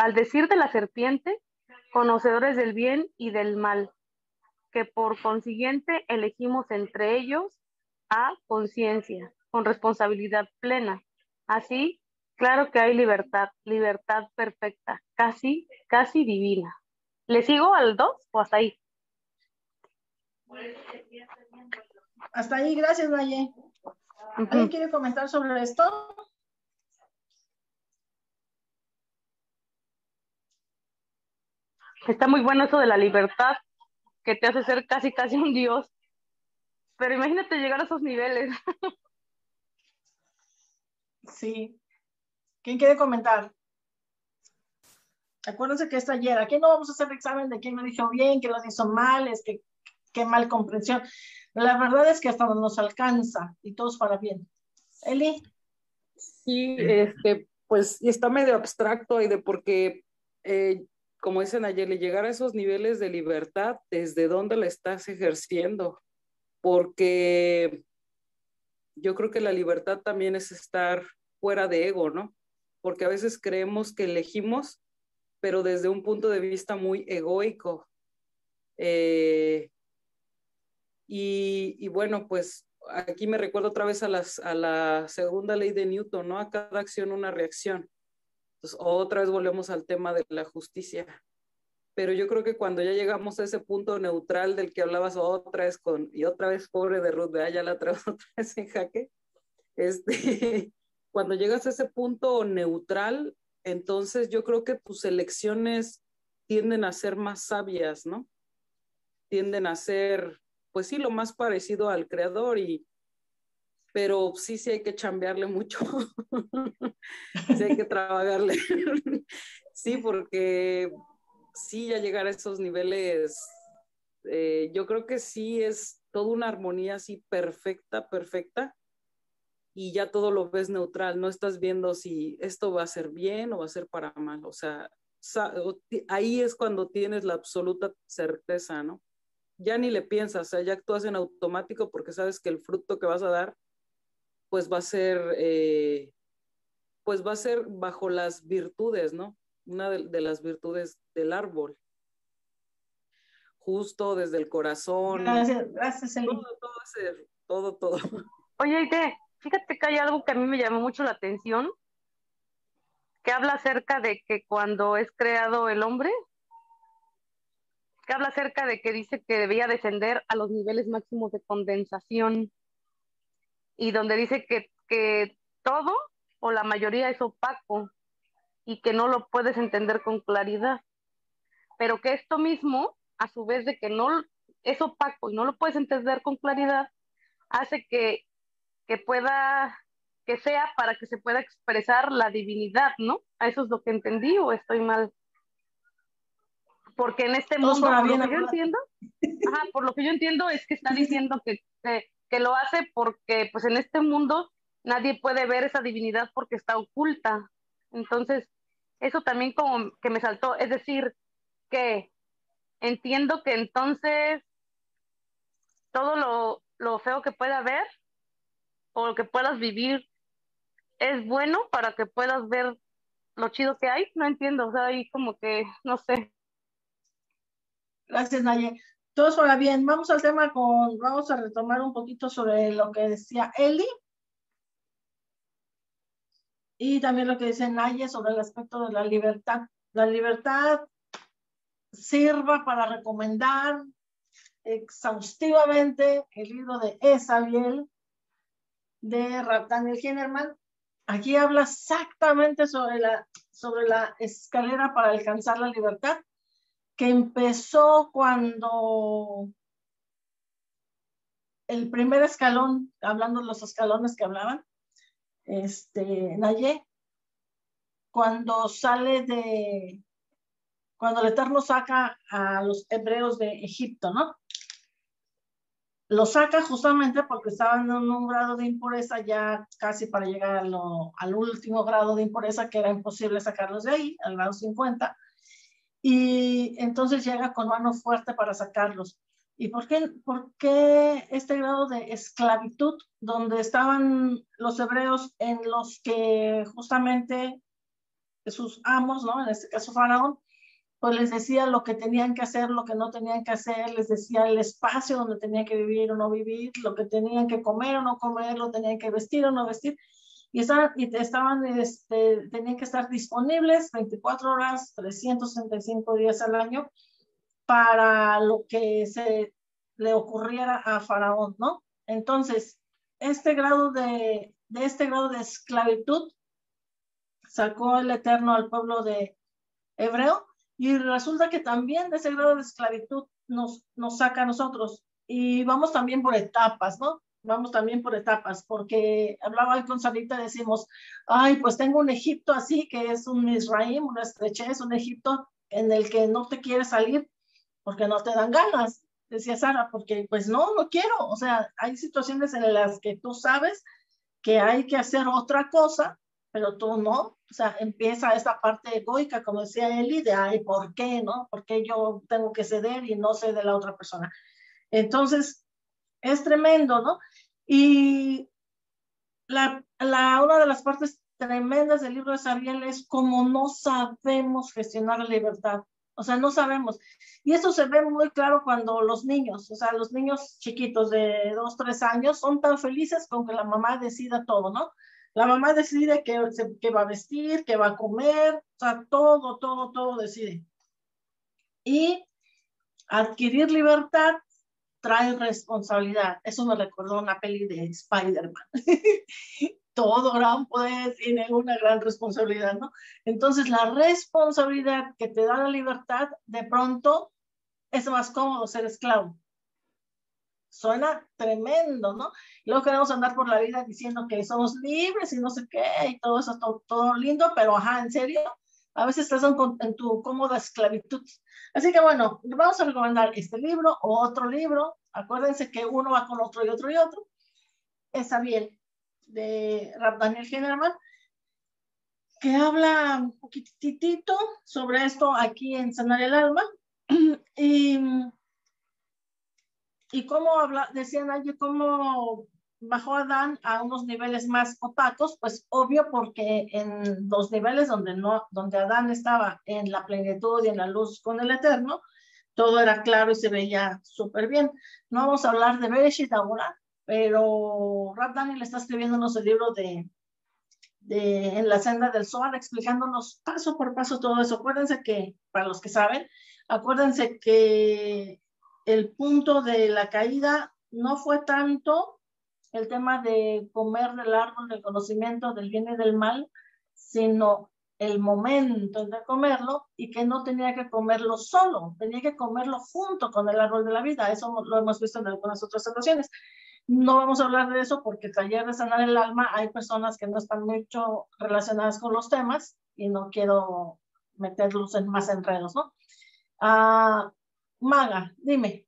conocedores del bien y del mal, que por consiguiente elegimos entre ellos a conciencia, con responsabilidad plena. Así, claro que hay libertad perfecta, casi divina. ¿Le sigo al 2 o hasta ahí? Hasta ahí, gracias, Naye. ¿Alguien quiere comentar sobre esto? Está muy bueno eso de la libertad, que te hace ser casi un dios. Pero imagínate llegar a esos niveles. Sí. ¿Quién quiere comentar? Acuérdense que es ayer. Aquí no vamos a hacer examen de quién lo dijo bien, quién lo hizo mal, es que qué mal comprensión. La verdad es que hasta nos alcanza y todos para bien. Eli. Sí, pues y está medio abstracto y de porque, como dicen ayer, llegar a esos niveles de libertad, ¿desde dónde la estás ejerciendo? Porque yo creo que la libertad también es estar fuera de ego, ¿no? Porque a veces creemos que elegimos, pero desde un punto de vista muy egoico. Y bueno, pues aquí me recuerdo otra vez a la segunda ley de Newton, ¿no? A cada acción una reacción. Entonces, otra vez volvemos al tema de la justicia. Pero yo creo que cuando ya llegamos a ese punto neutral del que hablabas otra vez y otra vez pobre de Ruth, ya la traigo otra vez en jaque, cuando llegas a ese punto neutral, entonces yo creo que tus elecciones tienden a ser más sabias, ¿no? Tienden a ser, pues sí, lo más parecido al creador, pero sí hay que chambearle mucho, sí hay que trabajarle, sí, porque sí, ya llegar a esos niveles, yo creo que sí es toda una armonía así perfecta, y ya todo lo ves neutral, no estás viendo si esto va a ser bien o va a ser para mal, o sea, ahí es cuando tienes la absoluta certeza, ¿no? Ya ni le piensas, o sea, ya actúas en automático porque sabes que el fruto que vas a dar, pues va a ser bajo las virtudes, ¿no? Una de las virtudes del árbol. Justo desde el corazón. Gracias, Eli. Todo. Oye, Aide, fíjate que hay algo que a mí me llamó mucho la atención, que habla acerca de que cuando es creado el hombre, que habla acerca de que dice que debía descender a los niveles máximos de condensación, y donde dice que todo o la mayoría es opaco y que no lo puedes entender con claridad, pero que esto mismo, a su vez de que no es opaco y no lo puedes entender con claridad, hace que pueda, que sea para que se pueda expresar la divinidad, ¿no? ¿Eso es lo que entendí o estoy mal? Porque en este mundo, por lo que yo entiendo, por lo que yo entiendo es que está diciendo que lo hace porque pues en este mundo nadie puede ver esa divinidad porque está oculta. Entonces, eso también como que me saltó, es decir, que entiendo que entonces todo lo feo que pueda haber o lo que puedas vivir es bueno para que puedas ver lo chido que hay. No entiendo, o sea, ahí como que, no sé. Gracias, Naye. Todos para bien. Vamos al tema vamos a retomar un poquito sobre lo que decía Eli y también lo que dice Naye sobre el aspecto de la libertad. La libertad sirva para recomendar exhaustivamente el libro de Esabiel de Daniel Heinemann. Aquí habla exactamente sobre la escalera para alcanzar la libertad, que empezó cuando el primer escalón, hablando de los escalones que hablaban, Naye, cuando el Eterno saca a los hebreos de Egipto, ¿no? Lo saca justamente porque estaban en un grado de impureza ya casi para llegar al último grado de impureza, que era imposible sacarlos de ahí, al grado 50, y entonces llega con mano fuerte para sacarlos. ¿Y por qué este grado de esclavitud donde estaban los hebreos en los que justamente sus amos, ¿no? En este caso Faraón, pues les decía lo que tenían que hacer, lo que no tenían que hacer, les decía el espacio donde tenían que vivir o no vivir, lo que tenían que comer o no comer, lo tenían que vestir o no vestir, y tenían que estar disponibles 24 horas, 365 días al año para lo que se le ocurriera a Faraón, ¿no? Entonces, este grado de esclavitud sacó el Eterno al pueblo de hebreo, y resulta que también de ese grado de esclavitud nos saca a nosotros, y vamos también por etapas, ¿no? Vamos también por etapas, porque hablaba hoy con Sarita, decimos, ay, pues tengo un Egipto así, que es un Misraim, una estrechez, un Egipto en el que no te quieres salir porque no te dan ganas, decía Sara, porque pues no quiero, o sea, hay situaciones en las que tú sabes que hay que hacer otra cosa, pero tú no, o sea, empieza esta parte egoica, como decía Eli, de, ay, ¿por qué, no? ¿Por qué yo tengo que ceder y no cede la otra persona? Entonces, es tremendo, ¿no? Y una de las partes tremendas del libro de Samuel es cómo no sabemos gestionar la libertad. O sea, no sabemos. Y eso se ve muy claro cuando los niños, o sea, los niños chiquitos de 2, 3 años son tan felices con que la mamá decida todo, ¿no? La mamá decide qué va a vestir, qué va a comer, o sea, todo decide. Y adquirir libertad trae responsabilidad. Eso me recordó una peli de Spider-Man. Todo gran poder tiene una gran responsabilidad, ¿no? Entonces, la responsabilidad que te da la libertad, de pronto, es más cómodo ser esclavo. Suena tremendo, ¿no? Y luego queremos andar por la vida diciendo que somos libres y no sé qué, y todo eso, todo lindo, pero ajá, ¿en serio? A veces estás en tu cómoda esclavitud. Así que bueno, vamos a recomendar este libro o otro libro. Acuérdense que uno va con otro y otro y otro. Es Abiel, de Rab Daniel Heinemann, que habla un poquitito sobre esto aquí en Sanar el Alma. Y cómo decían allí, cómo bajó Adán a unos niveles más opacos, pues obvio, porque en los niveles donde Adán estaba en la plenitud y en la luz con el Eterno, todo era claro y se veía súper bien. No vamos a hablar de Bereshit ahora, pero Rab Daniel está escribiéndonos el libro de En la senda del Zohar, explicándonos paso por paso todo eso. Acuérdense que, para los que saben, acuérdense que el punto de la caída no fue tanto el tema de comer del árbol del conocimiento del bien y del mal, sino el momento de comerlo, y que no tenía que comerlo solo, tenía que comerlo junto con el árbol de la vida. Eso lo hemos visto en algunas otras ocasiones. No vamos a hablar de eso porque taller de sanar el alma hay personas que no están mucho relacionadas con los temas y no quiero meterlos en más enredos, ¿no? Maga, dime.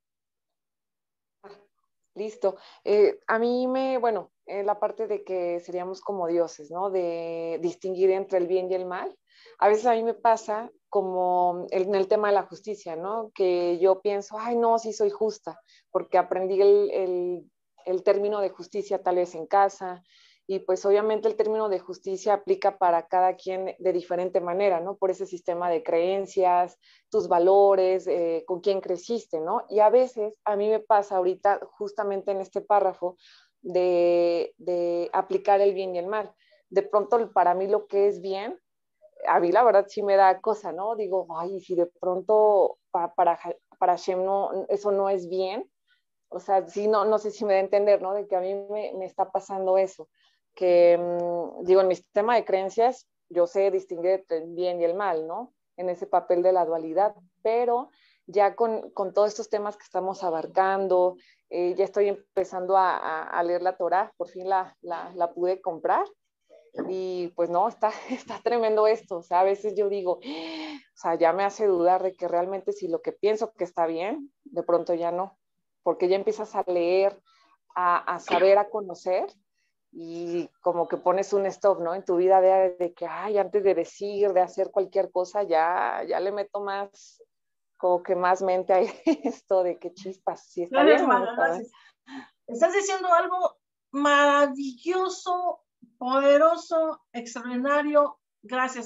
Listo. A mí bueno, la parte de que seríamos como dioses, ¿no? De distinguir entre el bien y el mal. A veces a mí me pasa como en el tema de la justicia, ¿no? Que yo pienso, ay, no, sí soy justa, porque aprendí el término de justicia tal vez en casa, y pues obviamente el término de justicia aplica para cada quien de diferente manera, ¿no? Por ese sistema de creencias, tus valores, con quién creciste, ¿no? Y a veces a mí me pasa ahorita justamente en este párrafo de aplicar el bien y el mal. De pronto para mí lo que es bien, a mí la verdad sí me da cosa, ¿no? Digo, ay, si de pronto para Hashem no, eso no es bien. O sea, sí, no sé si me da a entender, ¿no? De que a mí me está pasando eso. Que, digo, en mi sistema de creencias, yo sé distinguir entre el bien y el mal, ¿no? En ese papel de la dualidad. Pero ya con todos estos temas que estamos abarcando, ya estoy empezando a leer la Torá, por fin la pude comprar. Y pues no, está tremendo esto. O sea, a veces yo digo, o sea, ya me hace dudar de que realmente si lo que pienso que está bien, de pronto ya no. Porque ya empiezas a leer, a saber, a conocer, y como que pones un stop, ¿no? En tu vida de que, ay, antes de decir, de hacer cualquier cosa, ya le meto más, como que más mente a esto de que chispas, si está Gracias, bien o no está bien. Estás diciendo algo maravilloso, poderoso, extraordinario. Gracias.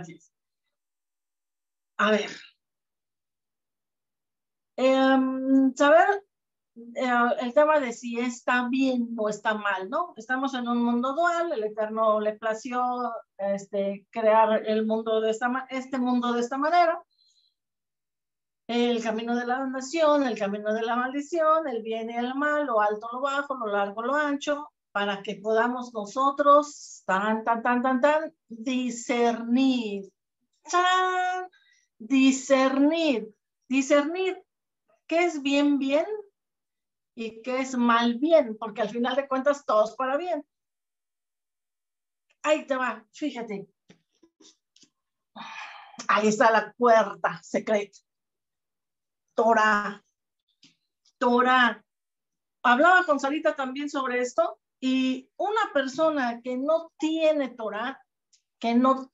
A ver. Saber el tema de si está bien o está mal, ¿no? Estamos en un mundo dual, el Eterno le plació crear el mundo este mundo de esta manera, el camino de la nación, el camino de la maldición, el bien y el mal, lo alto, lo bajo, lo largo, lo ancho, para que podamos nosotros, discernir. ¡Tarán! Discernir qué es bien y qué es mal bien, porque al final de cuentas todos para bien. Ahí te va, fíjate. Ahí está la puerta secreta. Torah. Hablaba con Sarita también sobre esto, y una persona que no tiene Torah, no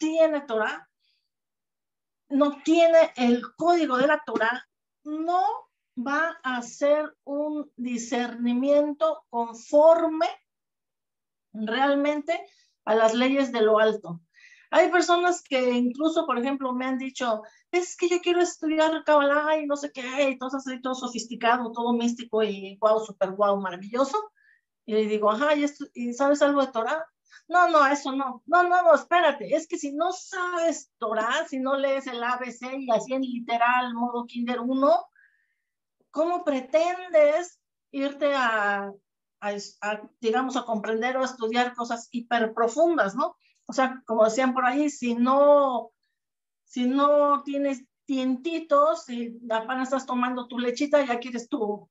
tiene el código de la Torah, no va a hacer un discernimiento conforme realmente a las leyes de lo alto. Hay personas que incluso, por ejemplo, me han dicho, es que yo quiero estudiar Kabbalah y no sé qué, y todo así, todo sofisticado, todo místico y wow, súper wow, maravilloso. Y le digo, ajá, ¿y sabes algo de Torah? No, eso no. No, espérate, es que si no sabes Torah, si no lees el ABC y así en literal, modo Kinder 1, ¿cómo pretendes irte digamos, a comprender o a estudiar cosas hiper profundas, ¿no? O sea, como decían por ahí, si no tienes tientitos y apenas estás tomando tu lechita, ya quieres tu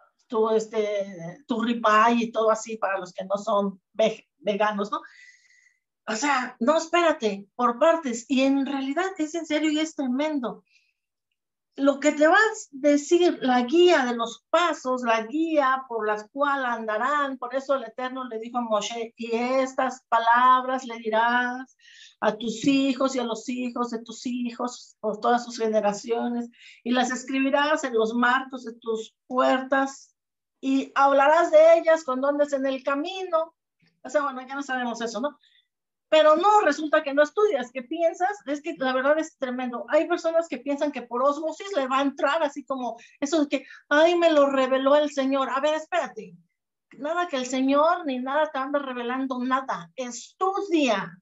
ribeye y todo así para los que no son veganos, ¿no? O sea, no, espérate, por partes. Y en realidad es en serio y es tremendo. Lo que te va a decir la guía de los pasos, la guía por las cuales andarán, por eso el Eterno le dijo a Moshe, y estas palabras le dirás a tus hijos y a los hijos de tus hijos, por todas sus generaciones, y las escribirás en los marcos de tus puertas, y hablarás de ellas cuando andes en el camino. O sea, bueno, ya no sabemos eso, ¿no? Pero no, resulta que no estudias, que piensas, es que la verdad es tremendo. Hay personas que piensan que por osmosis le va a entrar así como eso de que, ay, me lo reveló el Señor. A ver, espérate, nada que el Señor ni nada te anda revelando nada. Estudia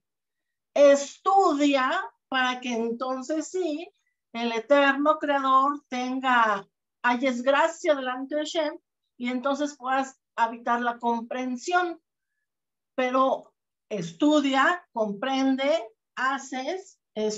para que entonces sí, el eterno creador hayas gracia delante de Shem y entonces puedas habitar la comprensión. Pero estudia, comprende, haces,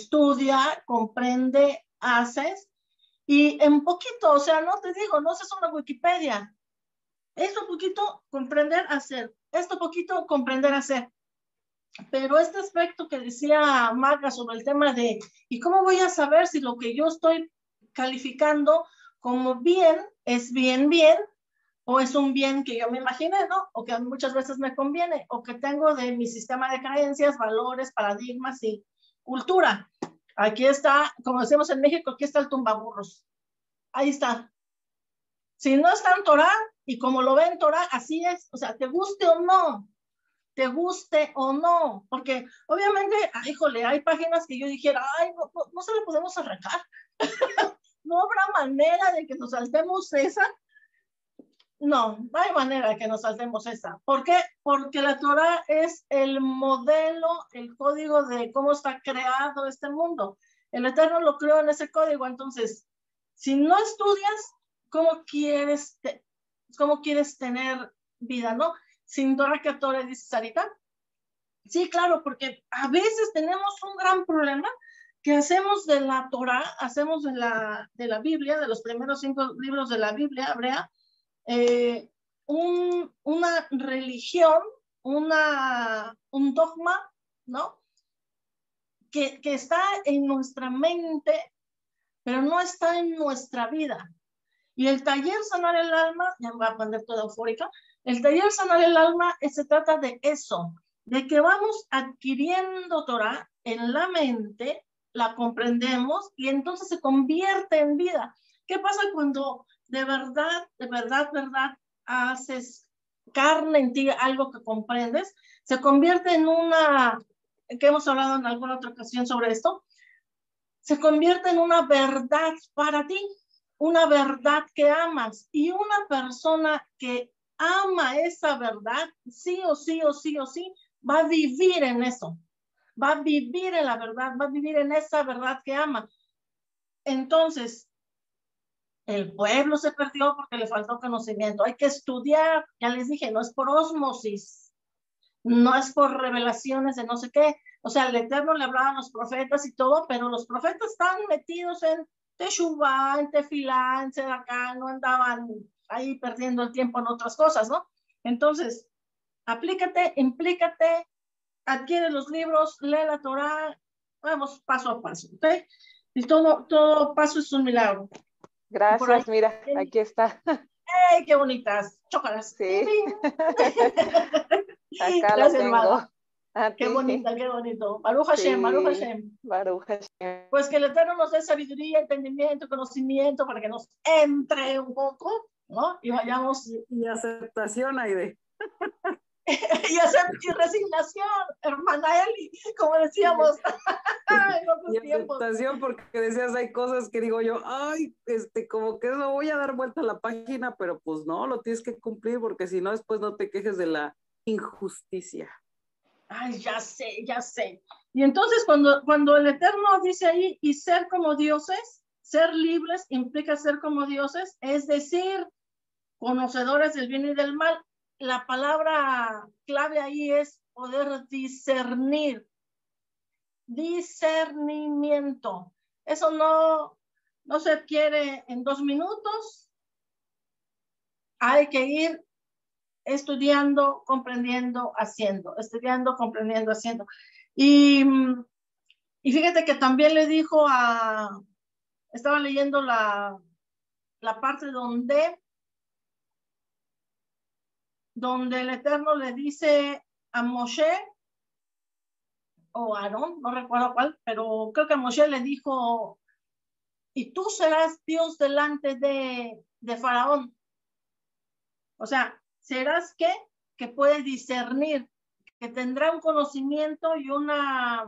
y en poquito, o sea, no te digo, no seas una Wikipedia. Esto poquito, comprender, hacer. Esto poquito, comprender, hacer. Pero este aspecto que decía Marga sobre el tema de, ¿y cómo voy a saber si lo que yo estoy calificando como bien es bien, o es un bien que yo me imaginé, ¿no? O que muchas veces me conviene, o que tengo de mi sistema de creencias, valores, paradigmas y cultura? Aquí está, como decimos en México, aquí está el tumbaburros. Ahí está. Si no está en Torah, y como lo ve en Torah, así es. O sea, te guste o no, porque obviamente, híjole, hay páginas que yo dijera, ay, no se le podemos arrancar. No habrá manera de que nos saltemos esa. No hay manera de que nos saltemos esa. ¿Por qué? Porque la Torah es el modelo, el código de cómo está creado este mundo. El Eterno lo creó en ese código. Entonces, si no estudias, ¿cómo quieres tener vida, no? Sin Torah que Torah, dice Sarita. Sí, claro, porque a veces tenemos un gran problema que hacemos de la Torah, hacemos de la Biblia, de los primeros 5 libros de la Biblia hebrea, una religión, un dogma, ¿no? Que está en nuestra mente, pero no está en nuestra vida. Y el taller Sanar el Alma, ya me voy a poner toda eufórica, el taller Sanar el Alma se trata de eso, de que vamos adquiriendo Torah en la mente, la comprendemos y entonces se convierte en vida. ¿Qué pasa cuando de verdad haces carne en ti algo que comprendes? Se convierte en que hemos hablado en alguna otra ocasión sobre esto, se convierte en una verdad para ti, una verdad que amas, y una persona que ama esa verdad, sí o sí, va a vivir en eso, va a vivir en la verdad, va a vivir en esa verdad que ama. Entonces, El pueblo se perdió porque le faltó conocimiento. Hay que estudiar, ya les dije, no es por ósmosis, no es por revelaciones de no sé qué. O sea, el Eterno le hablaba a los profetas y todo, pero los profetas estaban metidos en Teshuvá, en Tefilá, en Sedacá, no andaban ahí perdiendo el tiempo en otras cosas, ¿no? Entonces, aplícate, implícate, adquiere los libros, lee la Torah, vamos paso a paso, ¿ok? Y todo paso es un milagro. Gracias, mira, aquí está. ¡Ay, qué bonitas! Chócalas. Sí. Acá Gracias, la tengo. hermana. Qué Sí. bonita, qué bonito. Baruch Hashem, Sí. Baruch Hashem. Baruch Hashem. Pues que el Eterno nos dé sabiduría, entendimiento, conocimiento para que nos entre un poco, ¿no? Y vayamos. Y aceptación, Aide. y resignación, hermana Eli, como decíamos. Y aceptación, porque decías, hay cosas que digo yo, ay, como que eso voy a dar vuelta a la página, pero pues no, lo tienes que cumplir, porque si no, después no te quejes de la injusticia. Ay, ya sé. Y entonces cuando el Eterno dice ahí, y ser como dioses, ser libres implica ser como dioses, es decir, conocedores del bien y del mal. La palabra clave ahí es poder discernir. Discernimiento. Eso no se adquiere en 2 minutos. Hay que ir estudiando, comprendiendo, haciendo. Estudiando, comprendiendo, haciendo. Y fíjate que también le dijo estaba leyendo la parte donde el Eterno le dice a Moshe, o Aarón, no recuerdo cuál, pero creo que Moshe le dijo, y tú serás Dios delante de Faraón. O sea, serás que puede discernir, que tendrá un conocimiento y un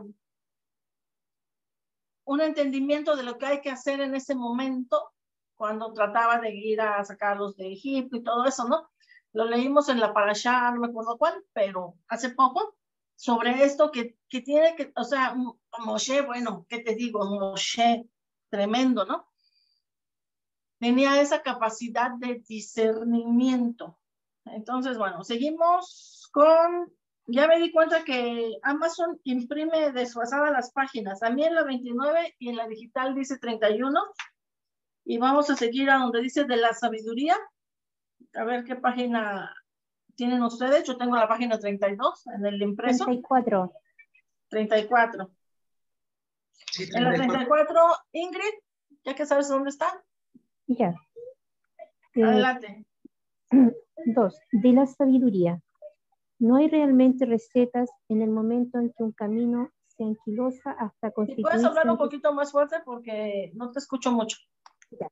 entendimiento de lo que hay que hacer en ese momento, cuando trataba de ir a sacarlos de Egipto y todo eso, ¿no? Lo leímos en la parashá, no me acuerdo cuál, pero hace poco, sobre esto que tiene que, o sea, Moshe, bueno, ¿qué te digo? Moshe, tremendo, ¿no? Tenía esa capacidad de discernimiento. Entonces, bueno, seguimos con, ya me di cuenta que Amazon imprime desfasadas las páginas. A mí en la 29 y en la digital dice 31. Y vamos a seguir a donde dice de la sabiduría. A ver qué página tienen ustedes. Yo tengo la página 32 en el impreso. 34. 34. Sí, 34. En la 34, Ingrid, ya que sabes dónde está. Ya. Adelante. 2. De la sabiduría. No hay realmente recetas en el momento en que un camino se anquilosa hasta constituirse. ¿Puedes hablar un poquito más fuerte porque no te escucho mucho? Ya.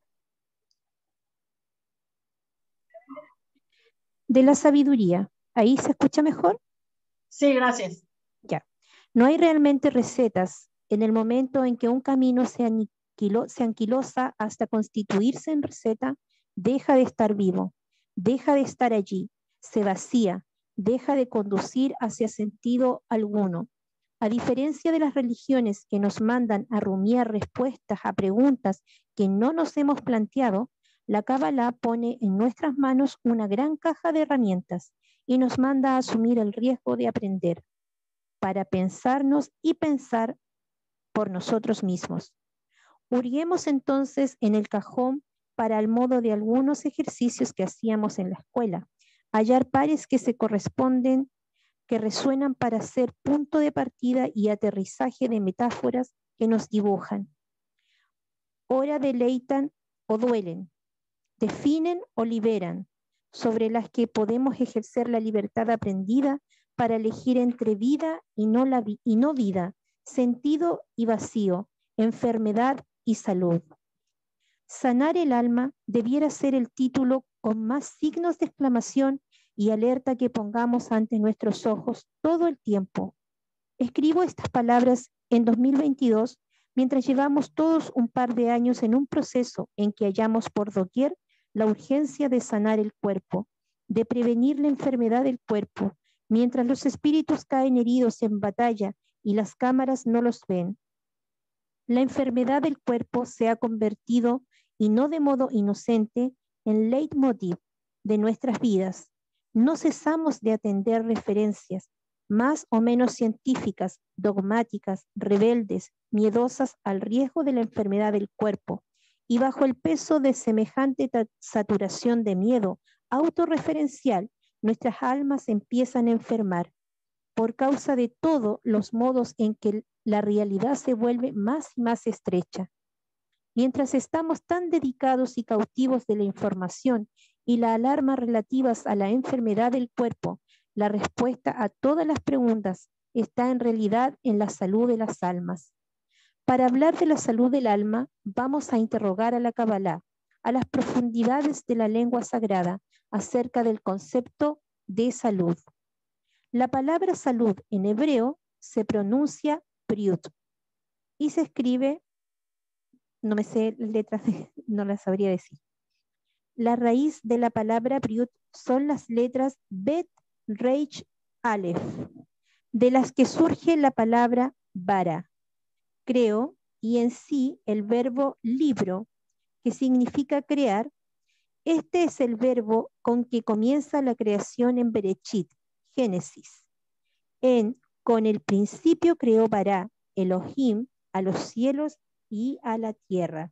De la sabiduría. ¿Ahí se escucha mejor? Sí, gracias. Ya. No hay realmente recetas en el momento en que un camino se anquilosa hasta constituirse en receta, deja de estar vivo, deja de estar allí, se vacía, deja de conducir hacia sentido alguno. A diferencia de las religiones que nos mandan a rumiar respuestas a preguntas que no nos hemos planteado, la Cábala pone en nuestras manos una gran caja de herramientas y nos manda a asumir el riesgo de aprender para pensarnos y pensar por nosotros mismos. Hurguemos entonces en el cajón para el modo de algunos ejercicios que hacíamos en la escuela, hallar pares que se corresponden, que resuenan para ser punto de partida y aterrizaje de metáforas que nos dibujan. Ora deleitan o duelen, definen o liberan, sobre las que podemos ejercer la libertad aprendida para elegir entre vida y no vida, sentido y vacío, enfermedad y salud. Sanar el alma debiera ser el título con más signos de exclamación y alerta que pongamos ante nuestros ojos todo el tiempo. Escribo estas palabras en 2022 mientras llevamos todos un par de años en un proceso en que hallamos por doquier la urgencia de sanar el cuerpo, de prevenir la enfermedad del cuerpo, mientras los espíritus caen heridos en batalla y las cámaras no los ven. La enfermedad del cuerpo se ha convertido y no de modo inocente, en leitmotiv de nuestras vidas. No cesamos de atender referencias más o menos científicas, dogmáticas, rebeldes, miedosas al riesgo de la enfermedad del cuerpo, y bajo el peso de semejante saturación de miedo autorreferencial, nuestras almas empiezan a enfermar por causa de todos los modos en que la realidad se vuelve más y más estrecha. Mientras estamos tan dedicados y cautivos de la información y la alarma relativas a la enfermedad del cuerpo, la respuesta a todas las preguntas está en realidad en la salud de las almas. Para hablar de la salud del alma, vamos a interrogar a la Kabbalah, a las profundidades de la lengua sagrada, acerca del concepto de salud. La palabra salud en hebreo se pronuncia priut y se escribe, no me sé letras, no las sabría decir. La raíz de la palabra priut son las letras Bet, Reich, Aleph, de las que surge la palabra bara, creo, y en sí el verbo libro, que significa crear. Este es el verbo con que comienza la creación en Berechit, Génesis. Con el principio creó Bará, Elohim, a los cielos y a la tierra.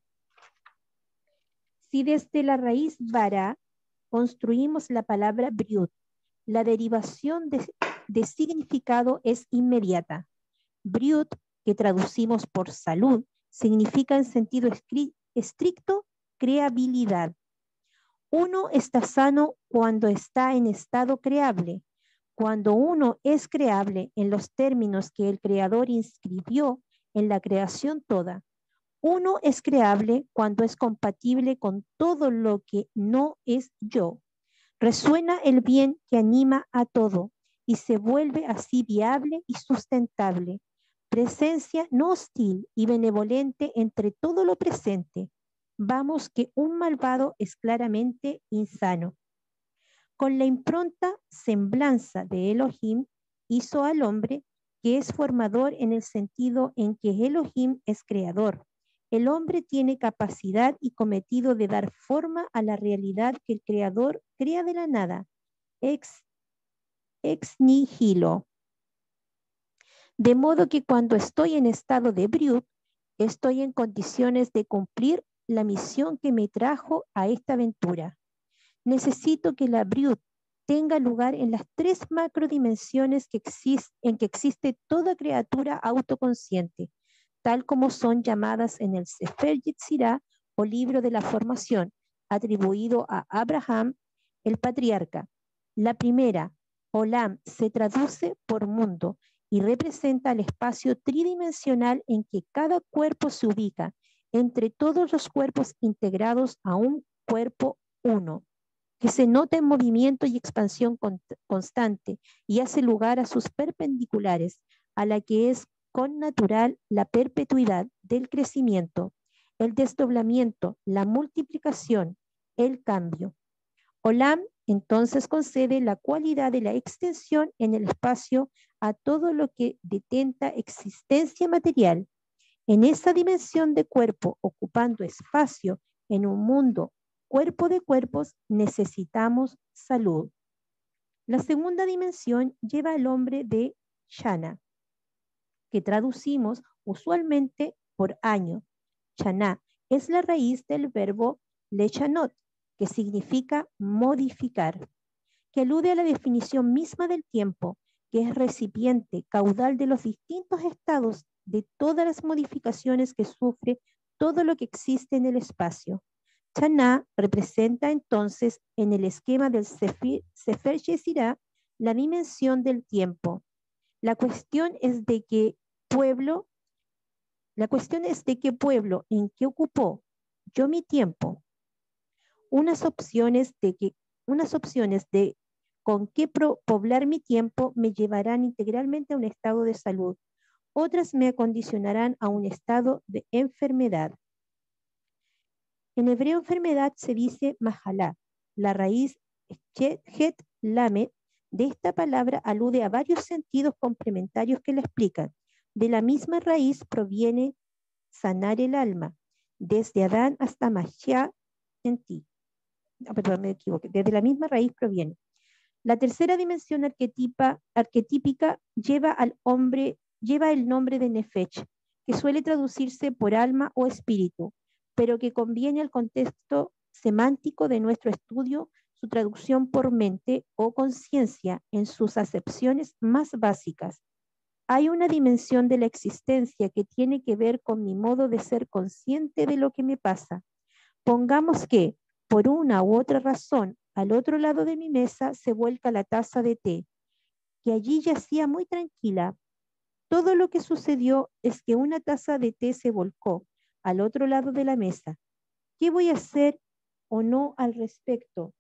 Si desde la raíz Bará construimos la palabra Briut, la derivación de significado es inmediata. Briut, que traducimos por salud, significa en sentido estricto creabilidad. Uno está sano cuando está en estado creable. Cuando uno es creable en los términos que el Creador inscribió en la creación toda, uno es creable cuando es compatible con todo lo que no es yo. Resuena el bien que anima a todo y se vuelve así viable y sustentable. Presencia no hostil y benevolente entre todo lo presente. Vamos, que un malvado es claramente insano. Con la impronta semblanza de Elohim hizo al hombre, que es formador en el sentido en que Elohim es creador. El hombre tiene capacidad y cometido de dar forma a la realidad que el creador crea de la nada, ex nihilo. De modo que cuando estoy en estado de Briut, estoy en condiciones de cumplir la misión que me trajo a esta aventura. Necesito que la Briut tenga lugar en las tres macrodimensiones en que existe toda criatura autoconsciente, tal como son llamadas en el Sefer Yetzirah o libro de la formación, atribuido a Abraham, el patriarca. La primera, Olam, se traduce por mundo y representa el espacio tridimensional en que cada cuerpo se ubica, entre todos los cuerpos integrados a un cuerpo uno, que se nota en movimiento y expansión constante y hace lugar a sus perpendiculares, a la que es con natural la perpetuidad del crecimiento, el desdoblamiento, la multiplicación, el cambio. Olam entonces concede la cualidad de la extensión en el espacio a todo lo que detenta existencia material. En esa dimensión de cuerpo, ocupando espacio en un mundo cuerpo de cuerpos, necesitamos salud. La segunda dimensión lleva al hombre de Shana, que traducimos usualmente por año. Shana es la raíz del verbo lechanot, que significa modificar, que alude a la definición misma del tiempo, que es recipiente, caudal de los distintos estados de todas las modificaciones que sufre todo lo que existe en el espacio. Shana representa entonces en el esquema del Sefer Yetzirah la dimensión del tiempo. La cuestión es de qué pueblo en que ocupó yo mi tiempo. Unas opciones de con qué poblar mi tiempo me llevarán integralmente a un estado de salud. Otras me acondicionarán a un estado de enfermedad. En hebreo enfermedad se dice mahalá. La raíz het lamed de esta palabra alude a varios sentidos complementarios que la explican. De la misma raíz proviene sanar el alma. desde Adán hasta Mashiach en ti. No, perdón, me equivoqué. Desde la misma raíz proviene. La tercera dimensión arquetípica lleva el nombre de Nefesh, que suele traducirse por alma o espíritu, pero que conviene al contexto semántico de nuestro estudio su traducción por mente o conciencia en sus acepciones más básicas. Hay una dimensión de la existencia que tiene que ver con mi modo de ser consciente de lo que me pasa. Pongamos que, por una u otra razón, al otro lado de mi mesa se vuelca la taza de té, que allí yacía muy tranquila. Todo lo que sucedió es que una taza de té se volcó al otro lado de la mesa. ¿Qué voy a hacer o no al respecto?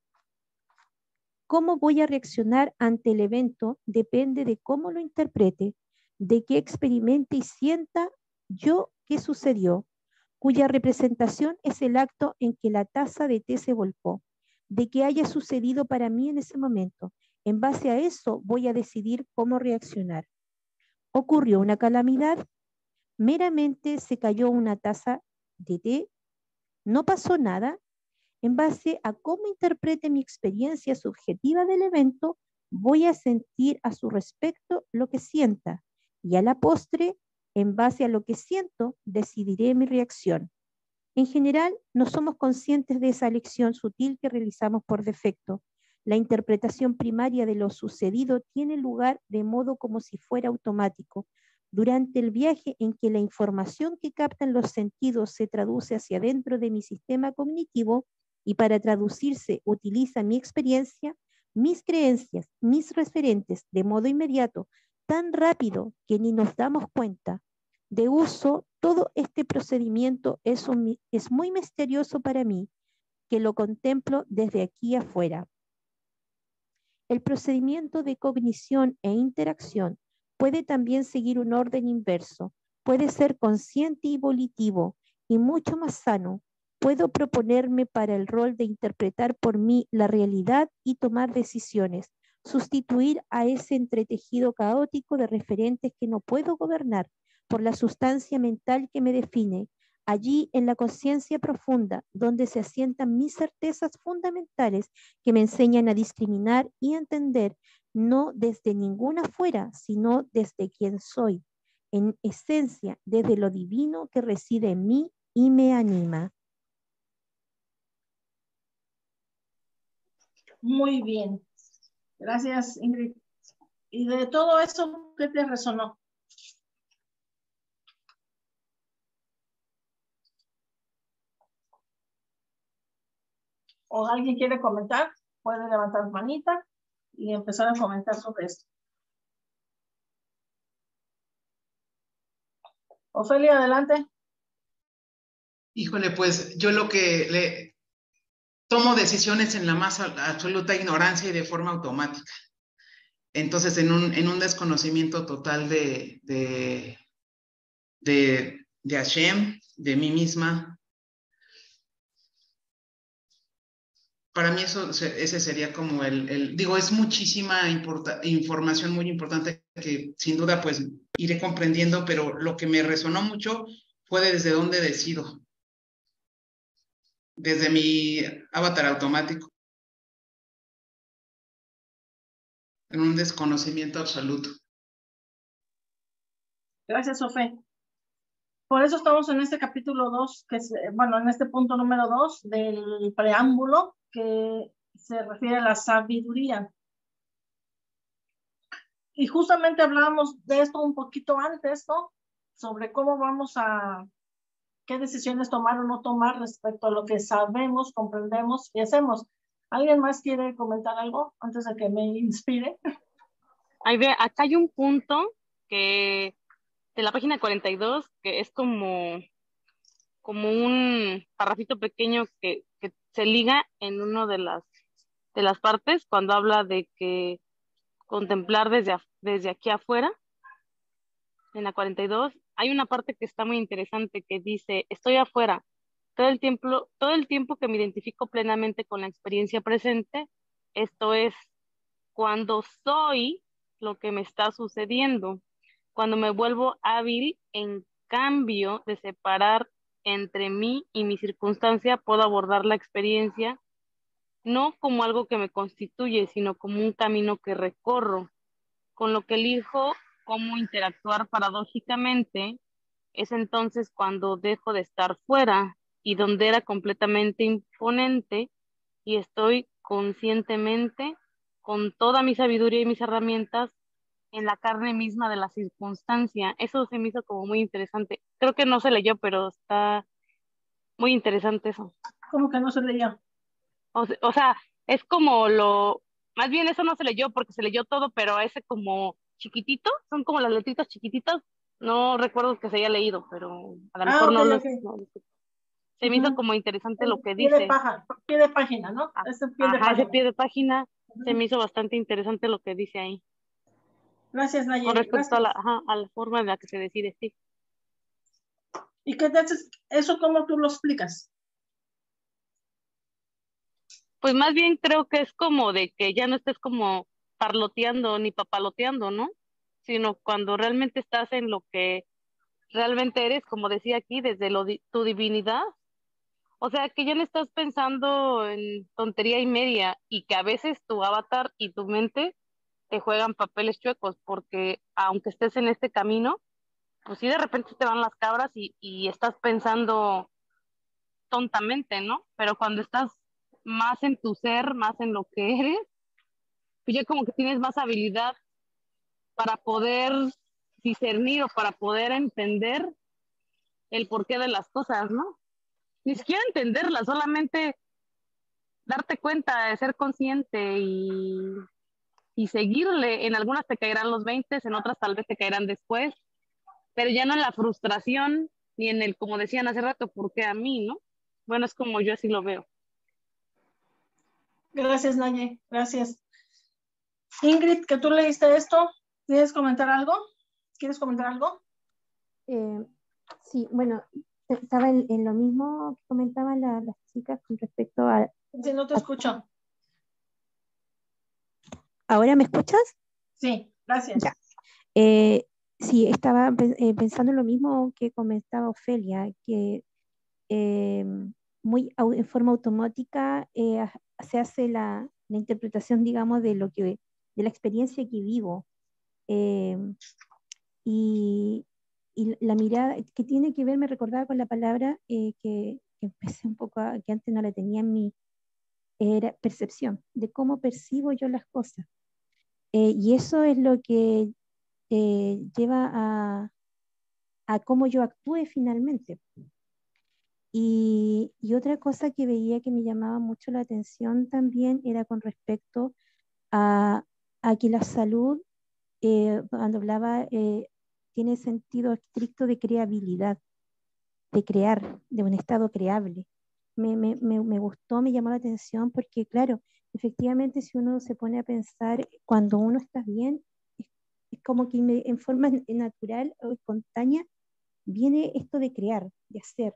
¿Cómo voy a reaccionar ante el evento? Depende de cómo lo interprete, de qué experimente y sienta yo qué sucedió, cuya representación es el acto en que la taza de té se volcó, de qué haya sucedido para mí en ese momento. En base a eso voy a decidir cómo reaccionar. ¿Ocurrió una calamidad? ¿Meramente se cayó una taza de té? ¿No pasó nada? En base a cómo interprete mi experiencia subjetiva del evento, voy a sentir a su respecto lo que sienta y a la postre, en base a lo que siento, decidiré mi reacción. En general, no somos conscientes de esa elección sutil que realizamos por defecto. La interpretación primaria de lo sucedido tiene lugar de modo como si fuera automático. Durante el viaje en que la información que captan los sentidos se traduce hacia dentro de mi sistema cognitivo, y para traducirse utiliza mi experiencia, mis creencias, mis referentes de modo inmediato, tan rápido que ni nos damos cuenta. De uso, todo este procedimiento es muy misterioso para mí, que lo contemplo desde aquí afuera. El procedimiento de cognición e interacción puede también seguir un orden inverso, puede ser consciente y volitivo y mucho más sano. Puedo proponerme para el rol de interpretar por mí la realidad y tomar decisiones, sustituir a ese entretejido caótico de referentes que no puedo gobernar por la sustancia mental que me define. Allí, en la conciencia profunda, donde se asientan mis certezas fundamentales que me enseñan a discriminar y a entender, no desde ninguna fuera, sino desde quien soy, en esencia, desde lo divino que reside en mí y me anima. Muy bien. Gracias, Ingrid. ¿Y de todo eso qué te resonó? ¿O alguien quiere comentar? Puede levantar manita y empezar a comentar sobre esto. Ofelia, adelante. Híjole, pues yo lo que le tomo decisiones en la más absoluta ignorancia y de forma automática. Entonces, en un desconocimiento total de Hashem, de mí misma. Para mí ese sería como digo, es muchísima información muy importante que sin duda pues iré comprendiendo, pero lo que me resonó mucho fue desde dónde decido. Desde mi avatar automático. En un desconocimiento absoluto. Gracias, Sofía. Por eso estamos en este capítulo 2, que es, bueno, en este punto número 2 del preámbulo, que se refiere a la sabiduría. Y justamente hablábamos de esto un poquito antes, ¿no? Sobre cómo qué decisiones tomar o no tomar respecto a lo que sabemos, comprendemos y hacemos. ¿Alguien más quiere comentar algo antes de que me inspire? Acá hay un punto que de la página 42 que es como un parrafito pequeño que se liga en una de las partes cuando habla de que contemplar desde aquí afuera. En la 42 hay una parte que está muy interesante que dice: estoy afuera todo el tiempo que me identifico plenamente con la experiencia presente, esto es, cuando soy lo que me está sucediendo, cuando me vuelvo hábil, en cambio, de separar entre mí y mi circunstancia puedo abordar la experiencia no como algo que me constituye, sino como un camino que recorro, con lo que elijo cómo interactuar paradójicamente. Es entonces cuando dejo de estar fuera y donde era completamente imponente y estoy conscientemente con toda mi sabiduría y mis herramientas en la carne misma de la circunstancia. Eso se me hizo como muy interesante. Creo que no se leyó, pero está muy interesante eso. ¿Cómo que no se leía? O sea, es como más bien eso no se leyó porque se leyó todo, pero ese como chiquitito, son como las letritas chiquititas, no recuerdo que se haya leído, pero a lo mejor Ok, no lo... ok. Se me hizo como interesante lo que Pie de dice. pie de página, ¿no? Ese pie de Ajá, ese página. pie de página se me hizo bastante interesante lo que dice ahí. Gracias, Con Nayeli. respecto Gracias. a la forma en la que se decide, sí. ¿Y qué te haces? ¿Eso cómo tú lo explicas? Pues más bien creo que es como de que ya no estés como parloteando ni papaloteando, ¿no? Sino cuando realmente estás en lo que realmente eres, como decía aquí, desde tu divinidad. O sea, que ya no estás pensando en tontería y media y que a veces tu avatar y tu mente te juegan papeles chuecos, porque aunque estés en este camino, pues sí de repente te van las cabras y estás pensando tontamente, ¿no? Pero cuando estás más en tu ser, más en lo que eres, pues ya como que tienes más habilidad para poder discernir o para poder entender el porqué de las cosas, ¿no? Ni siquiera entenderlas, solamente darte cuenta, de ser consciente y seguirle. En algunas te caerán los 20, en otras tal vez te caerán después, pero ya no en la frustración ni en el, como decían hace rato, ¿por qué a mí, no? Bueno, es como yo así lo veo. Gracias, Naye. Gracias. Ingrid, que tú leíste esto, ¿quieres comentar algo? ¿Quieres comentar algo? Sí, bueno, estaba en lo mismo que comentaban las chicas con respecto a... Sí, no te escucho. ¿Ahora me escuchas? Sí, gracias. Ya. Sí, estaba pensando en lo mismo que comentaba Ofelia, que en forma automática se hace la interpretación, digamos, de la experiencia que vivo. Y la mirada que tiene que ver, me recordaba con la palabra que empecé un poco, que antes no la tenía en mí, era percepción, de cómo percibo yo las cosas. Y eso es lo que lleva a cómo yo actúe finalmente. Y otra cosa que veía que me llamaba mucho la atención también era con respecto a que la salud, cuando hablaba, tiene sentido estricto de creabilidad, de crear, de un estado creable. Me gustó, me llamó la atención porque, claro, efectivamente si uno se pone a pensar, cuando uno está bien, es como que en forma natural o espontánea viene esto de crear, de hacer.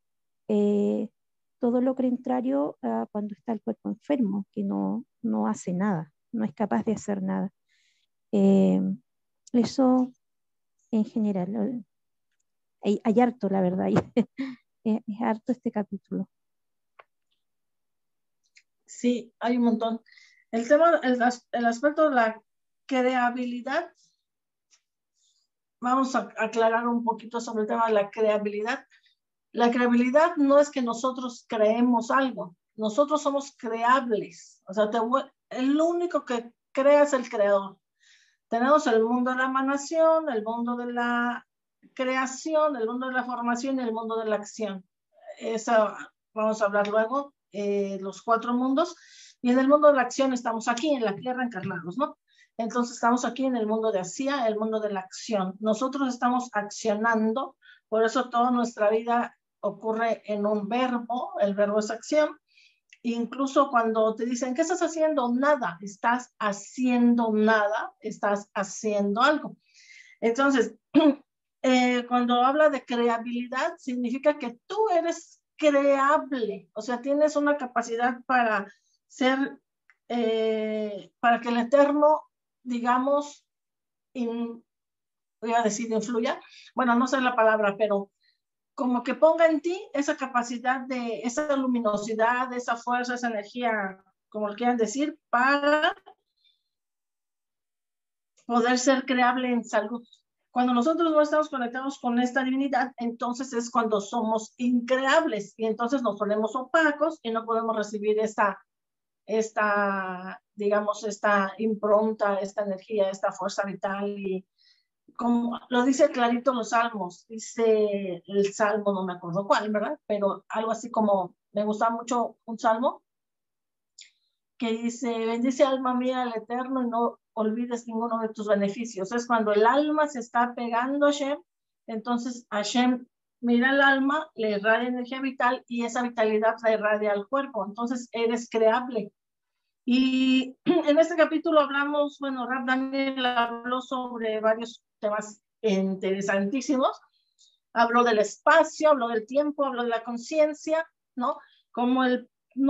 Todo lo contrario cuando está el cuerpo enfermo, que no hace nada, no es capaz de hacer nada. Eso en general. Hay harto, la verdad. Es harto este capítulo. Sí, hay un montón. El tema, el aspecto de la creabilidad, vamos a aclarar un poquito sobre el tema de la creabilidad. La creabilidad no es que nosotros creemos algo, nosotros somos creables. O sea, el único que crea es el creador. Tenemos el mundo de la emanación, el mundo de la creación, el mundo de la formación y el mundo de la acción. Eso vamos a hablar luego, los 4 mundos. Y en el mundo de la acción estamos aquí en la tierra encarnados, ¿no? Entonces estamos aquí en el mundo de Asia, el mundo de la acción. Nosotros estamos accionando, por eso toda nuestra vida ocurre en un verbo, el verbo es acción. Incluso cuando te dicen, ¿qué estás haciendo? Nada, estás haciendo nada, estás haciendo algo. Entonces, cuando habla de creabilidad, significa que tú eres creable, o sea, tienes una capacidad para ser, para que el Eterno, digamos, voy a decir influya, bueno, no sé la palabra, pero como que ponga en ti esa capacidad de, esa luminosidad, esa fuerza, esa energía, como lo quieran decir, para poder ser creable en salud. Cuando nosotros no estamos conectados con esta divinidad, entonces es cuando somos increables y entonces nos ponemos opacos y no podemos recibir digamos, esta impronta, esta energía, esta fuerza vital. Y como lo dice clarito los salmos, dice el salmo, no me acuerdo cuál, ¿verdad? Pero algo así como, me gusta mucho un salmo que dice, bendice alma mía al Eterno y no olvides ninguno de tus beneficios. Es cuando el alma se está pegando a Hashem, entonces Hashem mira el alma, le irradia energía vital y esa vitalidad la irradia al cuerpo. Entonces eres creable. Y en este capítulo hablamos, bueno, Rab Daniel habló sobre varios temas interesantísimos. Habló del espacio, habló del tiempo, habló de la conciencia, ¿no? Como el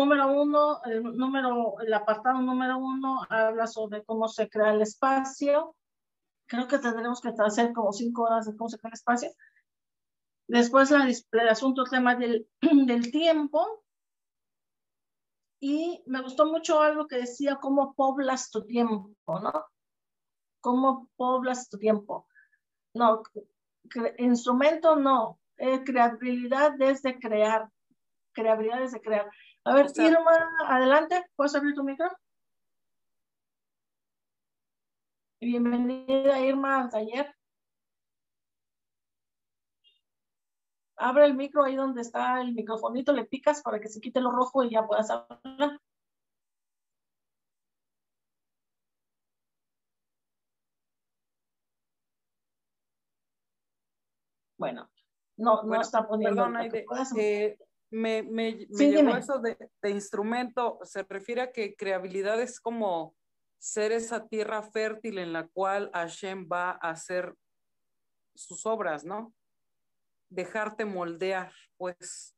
apartado número 1 habla sobre cómo se crea el espacio. Creo que tendremos que hacer como 5 horas de cómo se crea el espacio. Después el asunto, el tema del tiempo. Y me gustó mucho algo que decía, cómo poblas tu tiempo, ¿no? ¿Cómo poblas tu tiempo? No, instrumento no, creatividad desde crear. Creatividad desde crear. A ver, Irma, adelante, ¿puedes abrir tu micro? Bienvenida, Irma, al taller. Abre el micro ahí donde está el microfonito, le picas para que se quite lo rojo y ya puedas hablar. Bueno, no está poniendo. Perdón, Aide, me sí, llegó dime. eso de instrumento. Se refiere a que creabilidad es como ser esa tierra fértil en la cual Hashem va a hacer sus obras, ¿no? Dejarte moldear, pues.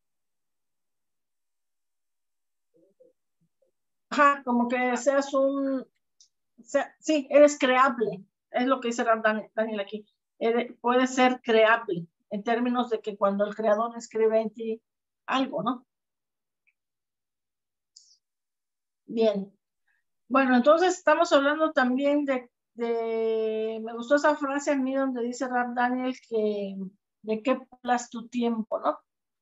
Ajá, como que seas sí, eres creable, es lo que dice Daniel aquí. Puedes ser creable en términos de que cuando el creador escribe en ti algo, ¿no? Bien. Bueno, entonces estamos hablando también me gustó esa frase a mí donde dice Rab Daniel que de qué poblas tu tiempo, ¿no?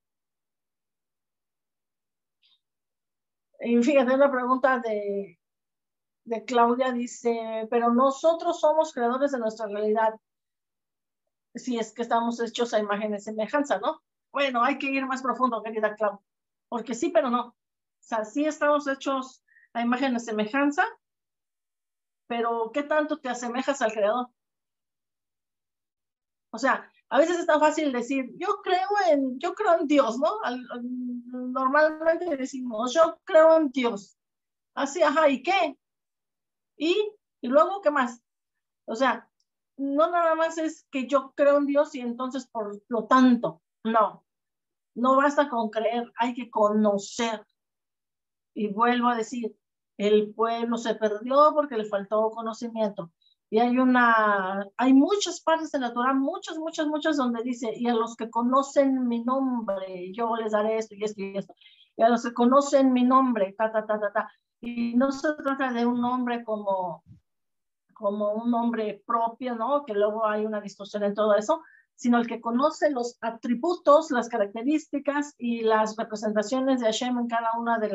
Y fíjate, una pregunta de Claudia dice, pero nosotros somos creadores de nuestra realidad, si es que estamos hechos a imagen y semejanza, ¿no? Bueno, hay que ir más profundo, querida Claudia, porque sí, pero no. O sea, sí estamos hechos a imagen y semejanza, pero ¿qué tanto te asemejas al creador? O sea, a veces es tan fácil decir, yo creo en Dios, ¿no? Normalmente decimos, yo creo en Dios. Así, ajá, ¿y qué? ¿Y luego qué más? O sea, no nada más es que yo creo en Dios y entonces por lo tanto, no basta con creer, hay que conocer. Y vuelvo a decir, el pueblo se perdió porque le faltó conocimiento. Y hay muchas partes de la Torah, muchas, donde dice, y a los que conocen mi nombre, yo les daré esto y esto y esto. Y a los que conocen mi nombre, Y no se trata de un nombre como un nombre propio, ¿no? Que luego hay una distorsión en todo eso, sino el que conoce los atributos, las características y las representaciones de Hashem en cada una de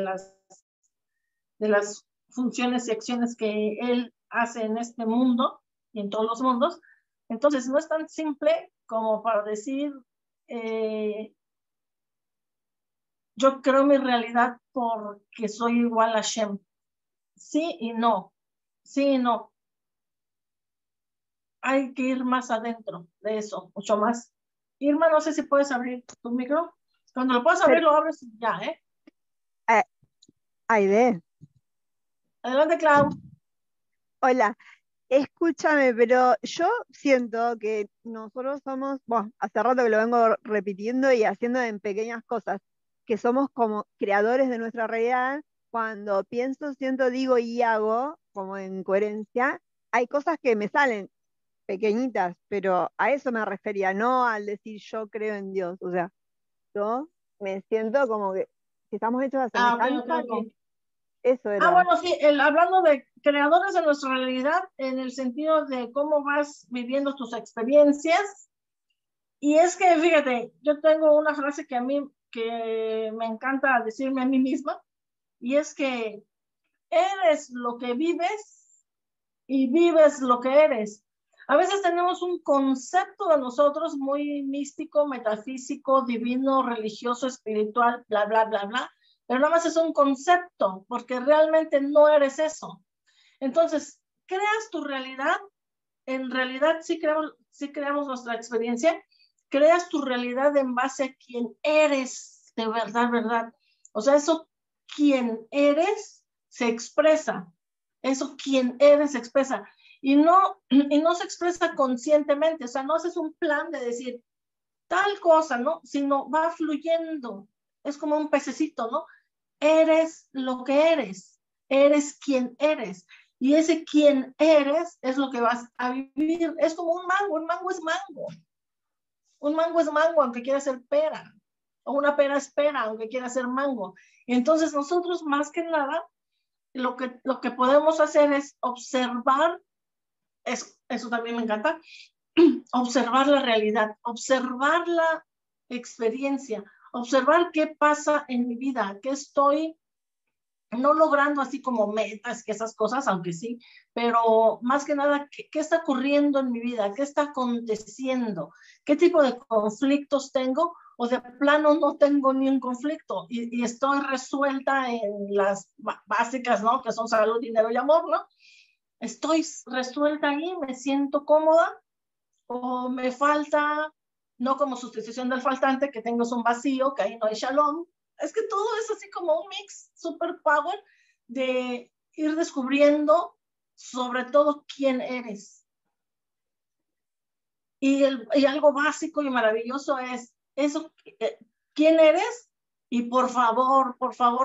las funciones y acciones que él hace en este mundo y en todos los mundos. Entonces, no es tan simple como para decir, yo creo mi realidad porque soy igual a Hashem. Sí y no. Sí y no. Hay que ir más adentro de eso, mucho más. Irma, no sé si puedes abrir tu micro. Cuando lo puedas abrir, lo abres ya, ¿eh? Aide. Adelante, Clau. Hola, escúchame, pero yo siento que nosotros somos, bueno, hace rato que lo vengo repitiendo y haciendo en pequeñas cosas, que somos como creadores de nuestra realidad. Cuando pienso, siento, digo y hago, como en coherencia, hay cosas que me salen pequeñitas, pero a eso me refería, no al decir yo creo en Dios. O sea, yo me siento como que si estamos hechos a semejanza, ok. Eso era. Bueno, sí, hablando de creadores de nuestra realidad, en el sentido de cómo vas viviendo tus experiencias. Y es que, fíjate, yo tengo una frase que a mí que me encanta decirme a mí misma, y es que eres lo que vives y vives lo que eres. A veces tenemos un concepto de nosotros muy místico, metafísico, divino, religioso, espiritual, bla, bla, bla, bla, pero nada más es un concepto, porque realmente no eres eso. Entonces, creas tu realidad, en realidad sí creamos nuestra experiencia, creas tu realidad en base a quién eres de verdad, verdad. O sea, eso quién eres se expresa, eso quién eres se expresa. Y no se expresa conscientemente, o sea, no haces un plan de decir tal cosa, ¿no? Sino va fluyendo, es como un pececito, ¿no? Eres lo que eres quien eres. Y ese quien eres es lo que vas a vivir. Es como un mango es mango. Un mango es mango, aunque quiera ser pera. O una pera es pera, aunque quiera ser mango. Y entonces nosotros, más que nada, lo que podemos hacer es observar, eso también me encanta, observar la realidad, observar la experiencia, observar qué pasa en mi vida, qué estoy no logrando así como metas, que esas cosas, aunque sí, pero más que nada, ¿qué está ocurriendo en mi vida? ¿Qué está aconteciendo? ¿Qué tipo de conflictos tengo? O de plano no tengo ni un conflicto y estoy resuelta en las básicas, ¿no? Que son salud, dinero y amor, ¿no? Estoy resuelta ahí, me siento cómoda o me falta, no como sustitución del faltante, que tengo un vacío, que ahí no hay shalom. Es que todo es así como un mix super power de ir descubriendo sobre todo quién eres. Y algo básico y maravilloso es eso, quién eres, y por favor,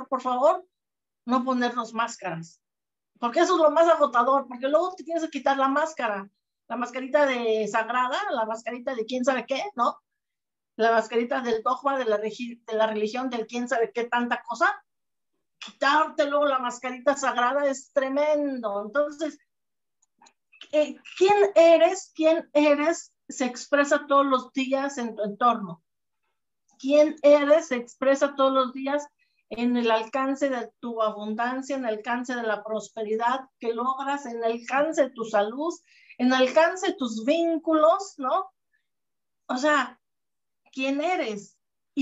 no ponernos máscaras. Porque eso es lo más agotador, porque luego te tienes que quitar la máscara, la mascarita de sagrada, la mascarita de quién sabe qué, ¿no? La mascarita del dogma, de la religión, del quién sabe qué tanta cosa. Quitarte luego la mascarita sagrada es tremendo. Entonces, ¿quién eres se expresa todos los días en tu entorno. ¿Quién eres se expresa todos los días en el alcance de tu abundancia, en el alcance de la prosperidad que logras, en el alcance de tu salud, en el alcance de tus vínculos, ¿no? O sea, ¿quién eres?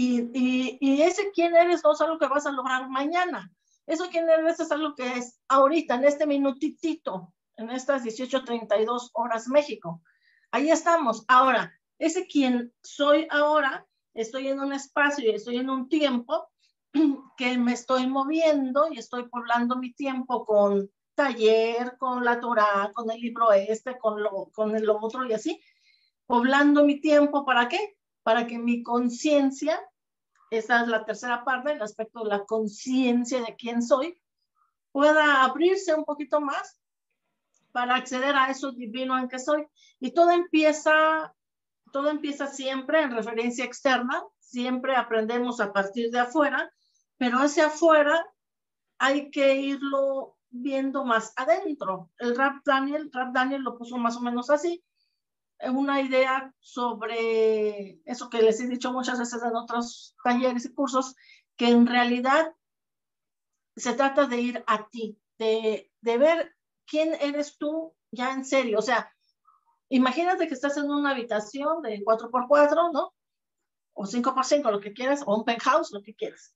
Y ese quién eres no es algo que vas a lograr mañana. Eso quién eres es algo que es ahorita, en este minutitito, en estas 18:32 horas México. Ahí estamos. Ahora, ese quién soy ahora, estoy en un espacio y estoy en un tiempo que me estoy moviendo y estoy poblando mi tiempo con taller, con la Torah, con el libro con el otro y así, poblando mi tiempo, ¿para qué? Para que mi conciencia, esa es la tercera parte, el aspecto de la conciencia de quién soy, pueda abrirse un poquito más para acceder a eso divino en que soy. Y todo empieza siempre en referencia externa, siempre aprendemos a partir de afuera, pero hacia afuera hay que irlo viendo más adentro. El Rab Daniel lo puso más o menos así, una idea sobre eso que les he dicho muchas veces en otros talleres y cursos, que en realidad se trata de ir a ti, de ver quién eres tú ya en serio. O sea, imagínate que estás en una habitación de 4x4, ¿no? O 5x5, lo que quieras, o un penthouse, lo que quieras.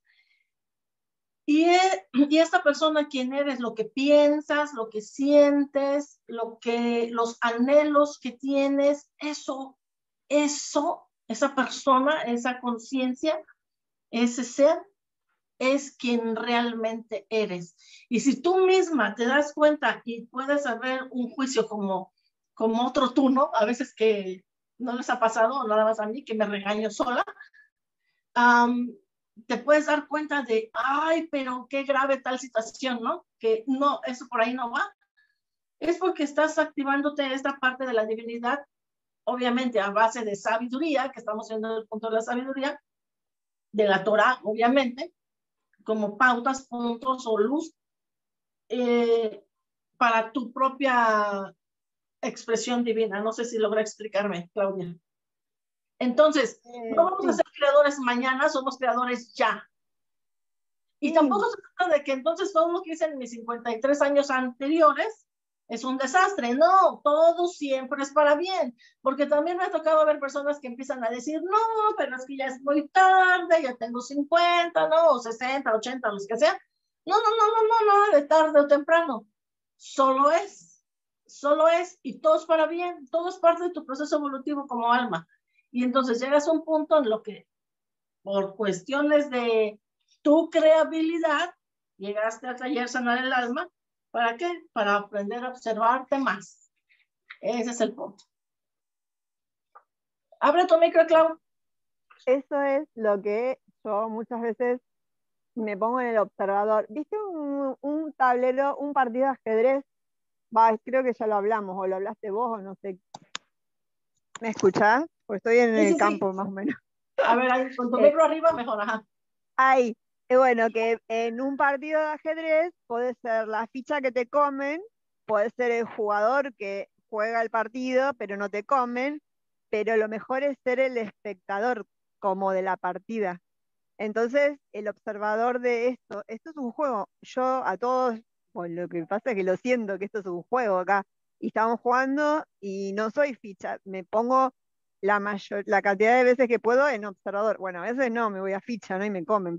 Y esta persona, quién eres, lo que piensas, lo que sientes, los anhelos que tienes, esa persona, esa conciencia, ese ser, es quien realmente eres. Y si tú misma te das cuenta y puedes haber un juicio como otro tú, ¿no? A veces que no les ha pasado, nada más a mí, que me regaño sola, te puedes dar cuenta de, ay, pero qué grave tal situación, ¿no? Que no, eso por ahí no va. Es porque estás activándote esta parte de la divinidad, obviamente a base de sabiduría, que estamos viendo el punto de la sabiduría, de la Torá, obviamente, como pautas, puntos o luz para tu propia expresión divina. No sé si logré explicarme, Claudia. Entonces, no vamos a ser creadores mañana, somos creadores ya. Y tampoco se trata de que entonces todo lo que hice en mis 53 años anteriores es un desastre. No, todo siempre es para bien. Porque también me ha tocado ver personas que empiezan a decir, no, pero es que ya es muy tarde, ya tengo 50, no, o 60, 80, los que sean. No, nada de tarde o temprano. Solo es, y todo es para bien, todo es parte de tu proceso evolutivo como alma. Y entonces llegas a un punto en lo que, por cuestiones de tu creabilidad, llegaste al taller Sanar el Alma. ¿Para qué? Para aprender a observarte más. Ese es el punto. Abre tu micro, Clau. Eso es lo que yo muchas veces me pongo en el observador. ¿Viste un tablero, un partido de ajedrez? Creo que ya lo hablamos, o lo hablaste vos, o no sé. ¿Me escuchás? Pues estoy en el campo, más o menos. A ver, ahí, con tu micro arriba, mejor, ajá. Ahí. Bueno, que en un partido de ajedrez puede ser la ficha que te comen, puede ser el jugador que juega el partido, pero no te comen, pero lo mejor es ser el espectador como de la partida. Entonces, el observador de esto es un juego. Yo a todos, pues lo que pasa es que lo siento, que esto es un juego acá, y estamos jugando y no soy ficha, me pongo la cantidad de veces que puedo en observador. Bueno, a veces no, me voy a ficha, ¿no? Y me comen.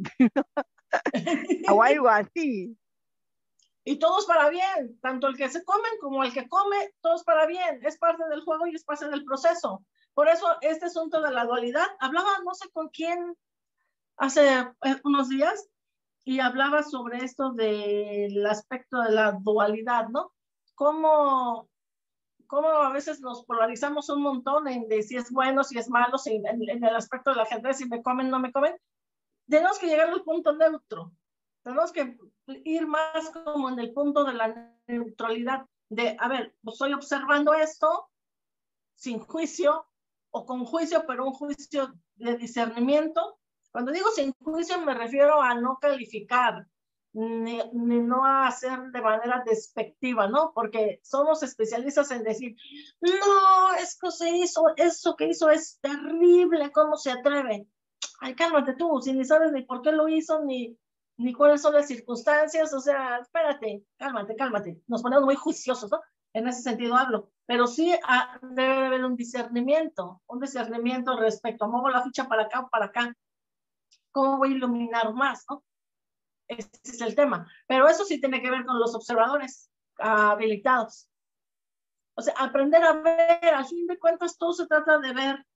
O algo así. Y todos para bien, tanto el que se comen como el que come, todos para bien. Es parte del juego y es parte del proceso. Por eso este asunto de la dualidad, hablaba no sé con quién hace unos días y hablaba sobre esto del aspecto de la dualidad, ¿no? Cómo a veces nos polarizamos un montón en de si es bueno, si es malo, si en el aspecto de la gente, si me comen, no me comen. Tenemos que llegar al punto neutro. Tenemos que ir más como en el punto de la neutralidad, de, a ver, pues estoy observando esto sin juicio o con juicio, pero un juicio de discernimiento. Cuando digo sin juicio me refiero a no calificar, ni no a hacer de manera despectiva, ¿no? Porque somos especialistas en decir, no, es que se hizo, eso que hizo es terrible, ¿cómo se atreve? Ay, cálmate tú, si ni sabes ni por qué lo hizo, ni cuáles son las circunstancias, o sea, espérate, cálmate. Nos ponemos muy juiciosos, ¿no? En ese sentido hablo, pero sí debe haber un discernimiento respecto a muevo la ficha para acá o para acá, cómo voy a iluminar más, ¿no? Ese es el tema, pero eso sí tiene que ver con los observadores habilitados. O sea, aprender a ver, a fin de cuentas todo se trata de ver,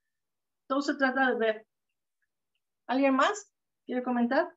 ¿Alguien más quiere comentar?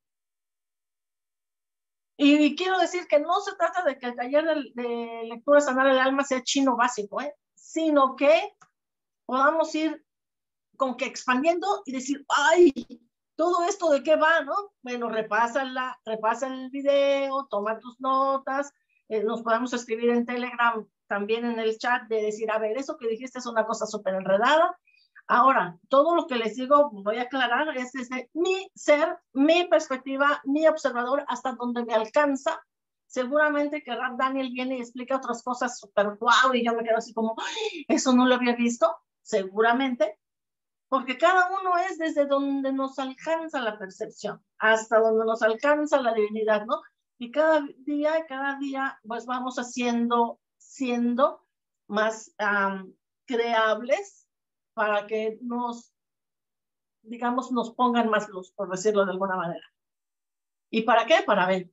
Y quiero decir que no se trata de que el taller de lectura Sanar el Alma sea chino básico, sino que podamos ir con que expandiendo y decir, ay, todo esto de qué va, ¿no? Bueno, repasa el video, toma tus notas, nos podemos escribir en Telegram, también en el chat, de decir, a ver, eso que dijiste es una cosa súper enredada. Ahora, todo lo que les digo, voy a aclarar, es desde mi ser, mi perspectiva, mi observador, hasta donde me alcanza. Seguramente que Rab Daniel viene y explica otras cosas súper guau, y yo me quedo así como, eso no lo había visto, seguramente, porque cada uno es desde donde nos alcanza la percepción, hasta donde nos alcanza la divinidad, ¿no? Y cada día, pues vamos siendo más creables, para que nos pongan más luz, por decirlo de alguna manera. ¿Y para qué? Para ver.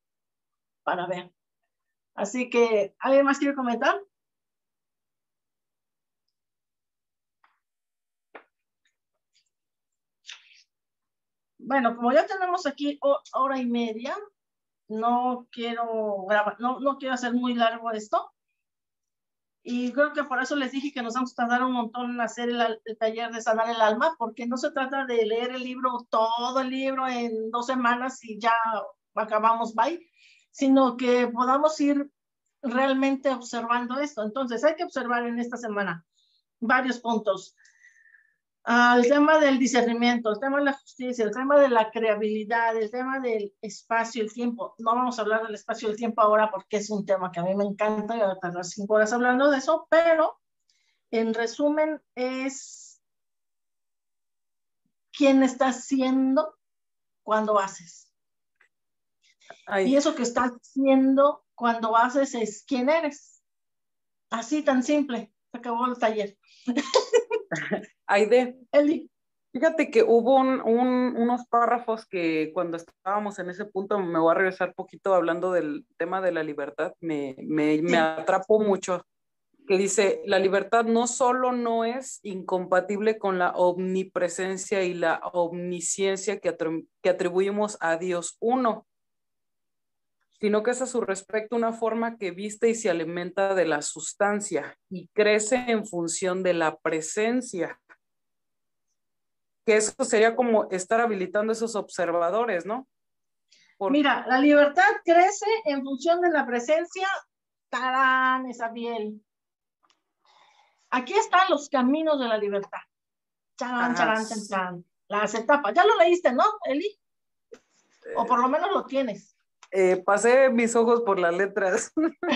Así que, ¿alguien más quiere comentar? Bueno, como ya tenemos aquí hora y media, no quiero grabar, no quiero hacer muy largo esto. Y creo que por eso les dije que nos vamos a tardar un montón en hacer el taller de Sanar el Alma, porque no se trata de leer el libro, todo el libro en 2 semanas y ya acabamos, bye, sino que podamos ir realmente observando esto. Entonces hay que observar en esta semana varios puntos. El tema del discernimiento, el tema de la justicia, el tema de la creabilidad, el tema del espacio y el tiempo. No vamos a hablar del espacio y el tiempo ahora porque es un tema que a mí me encanta y voy a tardar 5 horas hablando de eso, pero en resumen es quién estás siendo cuando haces. Ay. Y eso que estás siendo cuando haces es quién eres. Así tan simple. Se acabó el taller. Aide, Eli. fíjate que hubo unos párrafos que cuando estábamos en ese punto, me voy a regresar poquito hablando del tema de la libertad, me atrapó mucho, que dice, la libertad no solo no es incompatible con la omnipresencia y la omnisciencia que atribuimos a Dios uno, sino que es a su respecto una forma que viste y se alimenta de la sustancia y crece en función de la presencia. Que eso sería como estar habilitando esos observadores, ¿no? Mira, la libertad crece en función de la presencia. ¡Tarán, Isabiel! Aquí están los caminos de la libertad. Charán, charán, charán. Las etapas. Ya lo leíste, ¿no, Eli? O por lo menos lo tienes. Pasé mis ojos por las letras.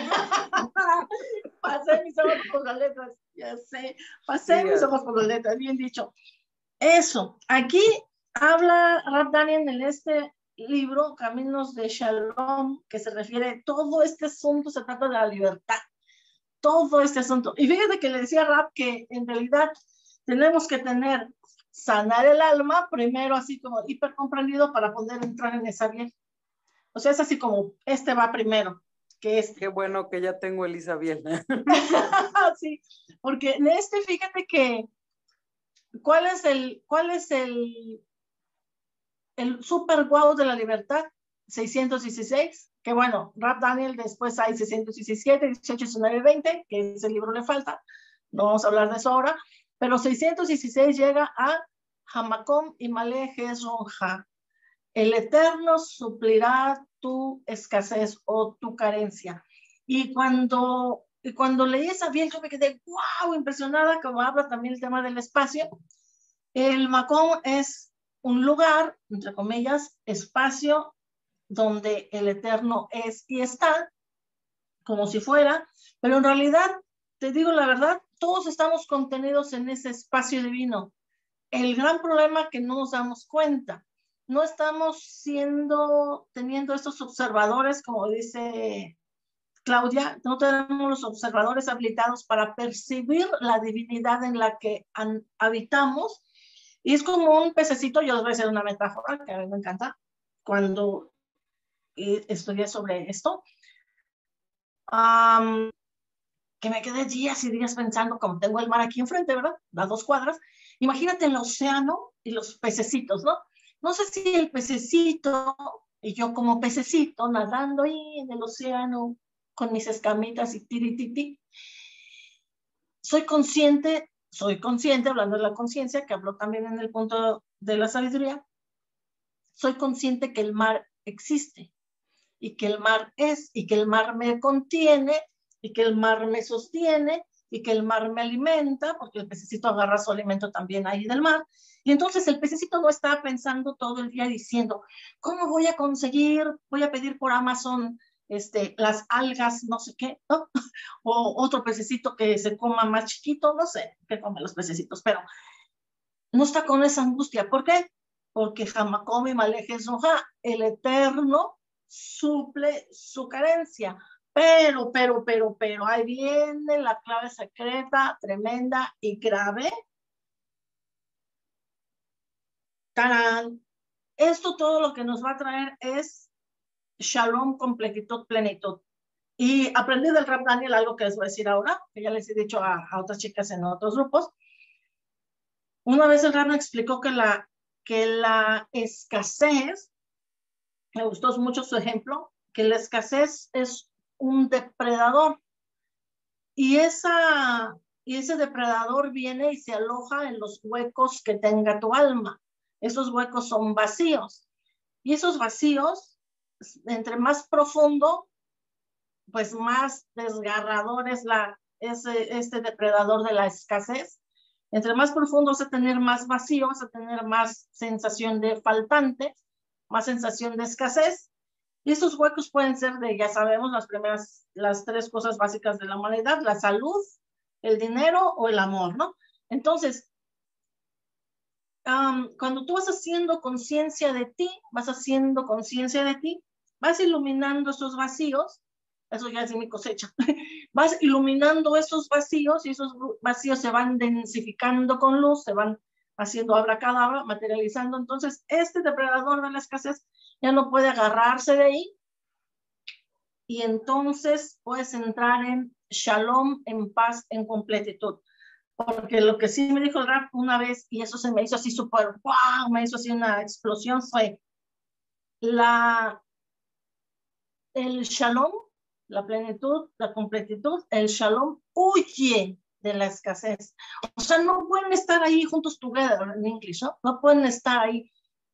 Pasé mis ojos por las letras, ya sé. Pasé mis ojos por las letras, bien dicho. Eso, aquí habla Rab Daniel en este libro, Caminos de Shalom, que se refiere, todo este asunto se trata de la libertad. Todo este asunto. Y fíjate que le decía Rab que en realidad tenemos que sanar el alma primero, así como hipercomprendido para poder entrar en esa bien. O sea, es así como, este va primero que este. Qué bueno que ya tengo el Isabiel. Sí, porque en este, fíjate que, ¿cuál es el super guau de la libertad? 616, que bueno, Rab Daniel después hay 617, 18, 19 y 20, que ese libro le falta, no vamos a hablar de eso ahora, pero 616 llega a Hamakom y Malej Ronja. El Eterno suplirá tu escasez o tu carencia. Y cuando leí esa bien, yo me quedé, wow, impresionada, como habla también el tema del espacio. El Makom es un lugar, entre comillas, espacio, donde el Eterno es y está, como si fuera, pero en realidad, te digo la verdad, todos estamos contenidos en ese espacio divino. El gran problema es que no nos damos cuenta. No estamos teniendo estos observadores, como dice Claudia, no tenemos los observadores habilitados para percibir la divinidad en la que habitamos. Y es como un pececito, yo les voy a hacer una metáfora que a mí me encanta, cuando estudié sobre esto, que me quedé días y días pensando, como tengo el mar aquí enfrente, ¿verdad? A 2 cuadras, imagínate el océano y los pececitos, ¿no? No sé si el pececito, y yo como pececito, nadando ahí en el océano, con mis escamitas y tirititi, soy consciente, hablando de la conciencia, que habló también en el punto de la sabiduría, soy consciente que el mar existe, y que el mar es, y que el mar me contiene, y que el mar me sostiene, y que el mar me alimenta, porque el pececito agarra su alimento también ahí del mar. Y entonces el pececito no está pensando todo el día diciendo, ¿cómo voy a conseguir? Voy a pedir por Amazon las algas, no sé qué, ¿no? O otro pececito que se coma más chiquito, no sé qué comen los pececitos, pero no está con esa angustia. ¿Por qué? Porque Hamakom y Malej Ronja, el Eterno suple su carencia. Pero, ahí viene la clave secreta, tremenda y grave. ¡Tarán! Esto todo lo que nos va a traer es Shalom, completitud, plenitud. Y aprendí del Rab Daniel algo que les voy a decir ahora, que ya les he dicho a otras chicas en otros grupos. Una vez el Rab me explicó que la escasez, me gustó mucho su ejemplo, que la escasez es un depredador. Y ese depredador viene y se aloja en los huecos que tenga tu alma. Esos huecos son vacíos. Y esos vacíos, entre más profundo, pues más desgarrador es este depredador de la escasez. Entre más profundo vas a tener más vacío, vas a tener más sensación de faltante, más sensación de escasez. Y esos huecos pueden ser de, ya sabemos, las tres cosas básicas de la humanidad: la salud, el dinero o el amor, ¿no? Entonces, cuando tú vas haciendo conciencia de ti, vas iluminando esos vacíos. Eso ya es mi cosecha. Vas iluminando esos vacíos y esos vacíos se van densificando con luz, se van haciendo abracadabra, materializando. Entonces, este depredador de la escasez ya no puede agarrarse de ahí, y entonces puedes entrar en shalom, en paz, en completitud. Porque lo que sí me dijo el Rab una vez, y eso se me hizo así súper, wow, me hizo así una explosión, fue el shalom, la plenitud, la completitud. El shalom huye de la escasez. O sea, no pueden estar ahí juntos together en inglés, ¿no? No pueden estar ahí.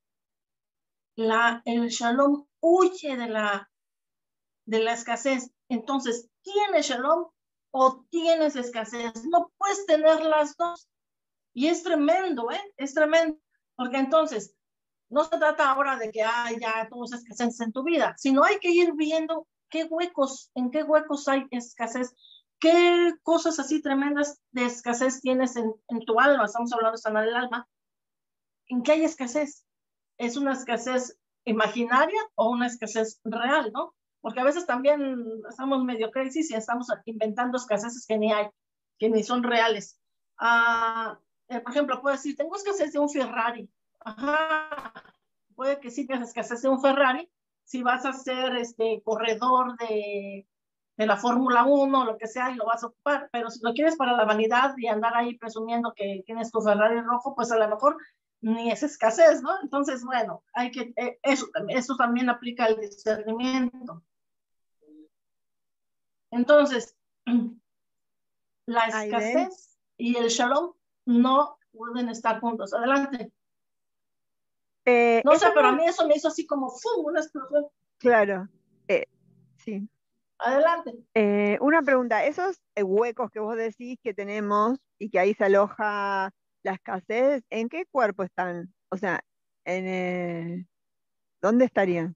El shalom huye de la escasez. Entonces, ¿tienes shalom o tienes escasez? No puedes tener las dos. Y es tremendo, ¿eh? Es tremendo. Porque entonces, no se trata ahora de que ya todo es escasez en tu vida, sino hay que ir viendo en qué huecos hay escasez, qué cosas así tremendas de escasez tienes en tu alma. Estamos hablando de sanar el alma. ¿En qué hay escasez? ¿Es una escasez imaginaria o una escasez real, no? Porque a veces también estamos medio crazy y estamos inventando escaseces que ni hay, que ni son reales. Por ejemplo, puedo decir, tengo escasez de un Ferrari. Ajá, puede que sí tengas escasez de un Ferrari si vas a ser corredor de la Fórmula 1 o lo que sea, y lo vas a ocupar. Pero si lo quieres para la vanidad y andar ahí presumiendo que tienes tu Ferrari rojo, pues a lo mejor ni es escasez, ¿no? Entonces, bueno, eso también aplica al discernimiento. Entonces, la escasez y el shalom no pueden estar juntos. Adelante. No sé, pero a mí eso me hizo así como ¡fum! Una explosión. Claro, sí. Adelante. Una pregunta, esos huecos que vos decís que tenemos y que ahí se aloja la escasez, ¿en qué cuerpo están? O sea, ¿dónde estarían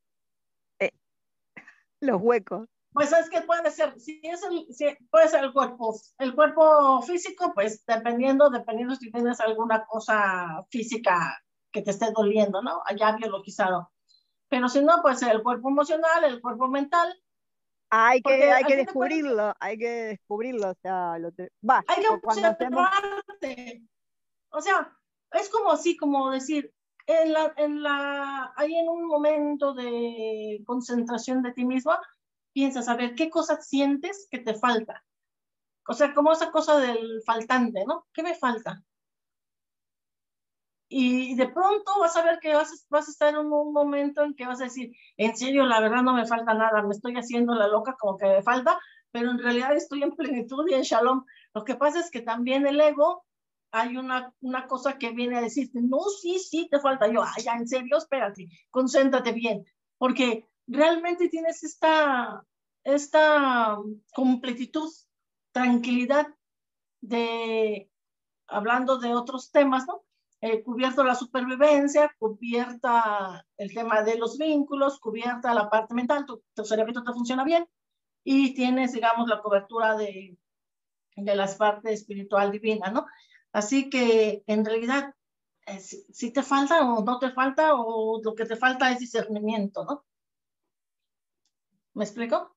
los huecos? Pues es que puede ser, puede ser el cuerpo físico, pues dependiendo si tienes alguna cosa física que te esté doliendo, ¿no? Allá biologizado. Pero si no, puede ser el cuerpo emocional, el cuerpo mental. Hay que descubrirlo, o sea, hay que observarte. O sea, es como así, como decir, ahí en un momento de concentración de ti misma, piensas a ver qué cosa sientes que te falta. O sea, como esa cosa del faltante, ¿no? ¿Qué me falta? Y de pronto vas a ver que vas a estar en un momento en que vas a decir, en serio, la verdad no me falta nada, me estoy haciendo la loca como que me falta, pero en realidad estoy en plenitud y en shalom. Lo que pasa es que también el ego, hay una cosa que viene a decirte, no, sí, te falta. Yo, ya, en serio, espérate, concéntrate bien, porque realmente tienes esta completitud, tranquilidad hablando de otros temas, ¿no? Cubierto la supervivencia, cubierta el tema de los vínculos, cubierta la parte mental, tu cerebrito te funciona bien, y tienes, digamos, la cobertura de la parte espiritual divina, ¿no? Así que, en realidad, si te falta o no te falta, o lo que te falta es discernimiento, ¿no? ¿Me explico?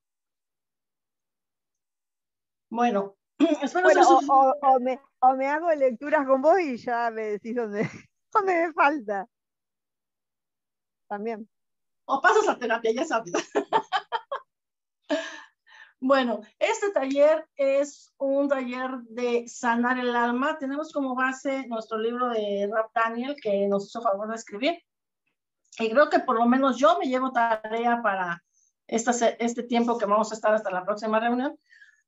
Bueno, espero o me hago lecturas con vos y ya me decís dónde me falta. También. O pasas a terapia, ya sabes. Bueno, este taller es un taller de sanar el alma. Tenemos como base nuestro libro de Rab Daniel, que nos hizo favor de escribir. Y creo que por lo menos yo me llevo tarea para este tiempo que vamos a estar hasta la próxima reunión.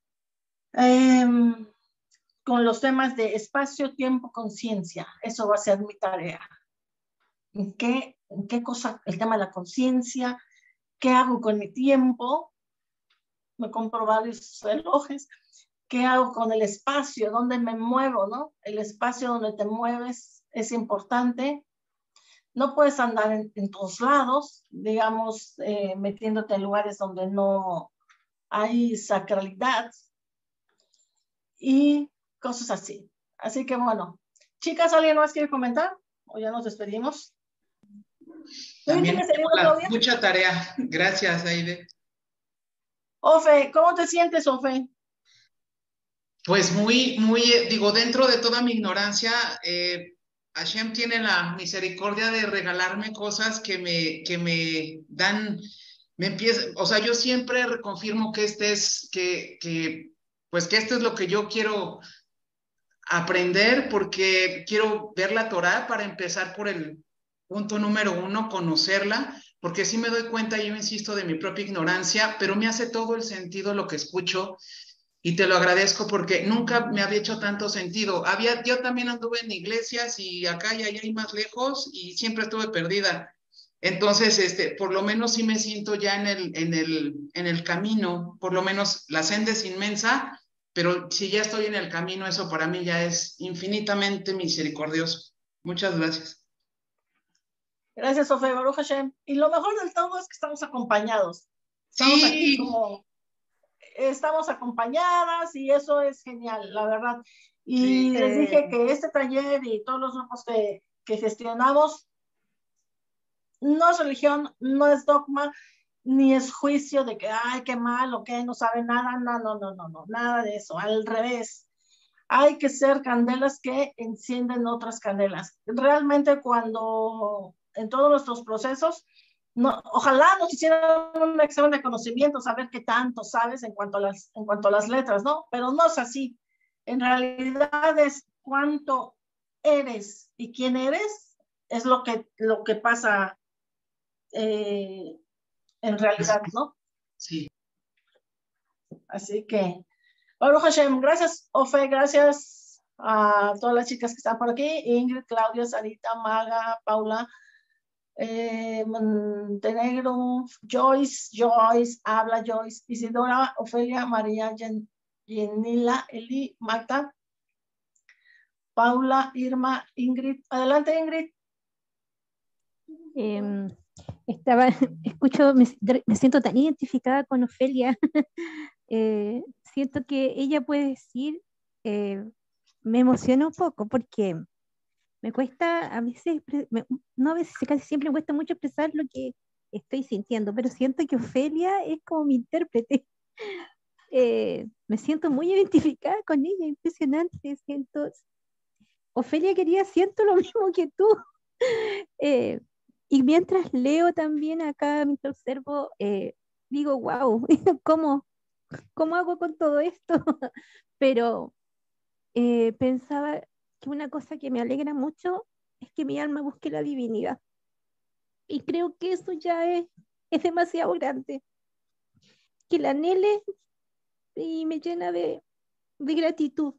Con los temas de espacio, tiempo, conciencia. Eso va a ser mi tarea. ¿En qué cosa? El tema de la conciencia. ¿Qué hago con mi tiempo? Me compro varios relojes. ¿Qué hago con el espacio? ¿Dónde me muevo, no? El espacio donde te mueves es importante. No puedes andar en todos lados, digamos, metiéndote en lugares donde no hay sacralidad y cosas así. Así que bueno, chicas, ¿alguien más quiere comentar? ¿O ya nos despedimos? También mucha tarea. Gracias, Aide. Ofe, ¿cómo te sientes, Ofe? Pues muy, digo, dentro de toda mi ignorancia, Hashem tiene la misericordia de regalarme cosas que me dan, o sea, yo siempre reconfirmo que pues que esto es lo que yo quiero aprender, porque quiero ver la Torá para empezar por el punto número 1, conocerla, porque sí me doy cuenta, yo insisto, de mi propia ignorancia, pero me hace todo el sentido lo que escucho. Y te lo agradezco porque nunca me había hecho tanto sentido. Yo también anduve en iglesias y acá y allá y más lejos y siempre estuve perdida. Entonces, por lo menos sí me siento ya en el camino, por lo menos la senda es inmensa, pero si ya estoy en el camino, eso para mí ya es infinitamente misericordioso. Muchas gracias. Gracias, Ofe, Baruch Hashem. Y lo mejor del todo es que estamos acompañados. Estamos aquí como... Estamos acompañadas y eso es genial, la verdad. Y les dije que este taller y todos los grupos que gestionamos no es religión, no es dogma, ni es juicio de que, ay, qué mal, o que no sabe nada, no, nada de eso, al revés. Hay que ser candelas que encienden otras candelas. Realmente cuando en todos nuestros procesos, no, ojalá nos hicieran un examen de conocimiento, saber qué tanto sabes en cuanto a las letras, ¿no? Pero no es así. En realidad es cuánto eres y quién eres, es lo que pasa en realidad, ¿no? Sí. Así que, Baruch Hashem, gracias, Ofe, gracias a todas las chicas que están por aquí, Ingrid, Claudia, Sarita, Maga, Paula, Montenegro, Joyce, Habla Joyce, Isidora, Ofelia, María, Yenila, Eli, Magda, Paula, Irma, Ingrid. Adelante, Ingrid. Me siento tan identificada con Ofelia. Siento que ella puede decir, me emociona un poco porque me cuesta a veces, no a veces, casi siempre me cuesta mucho expresar lo que estoy sintiendo, pero siento que Ofelia es como mi intérprete. Me siento muy identificada con ella, impresionante. Ofelia quería, siento lo mismo que tú. Y mientras leo también acá, mientras observo, digo, wow, ¿cómo hago con todo esto? Pero pensaba que una cosa que me alegra mucho es que mi alma busque la divinidad. Y creo que eso ya es demasiado grande. Que la anhele y me llena de gratitud.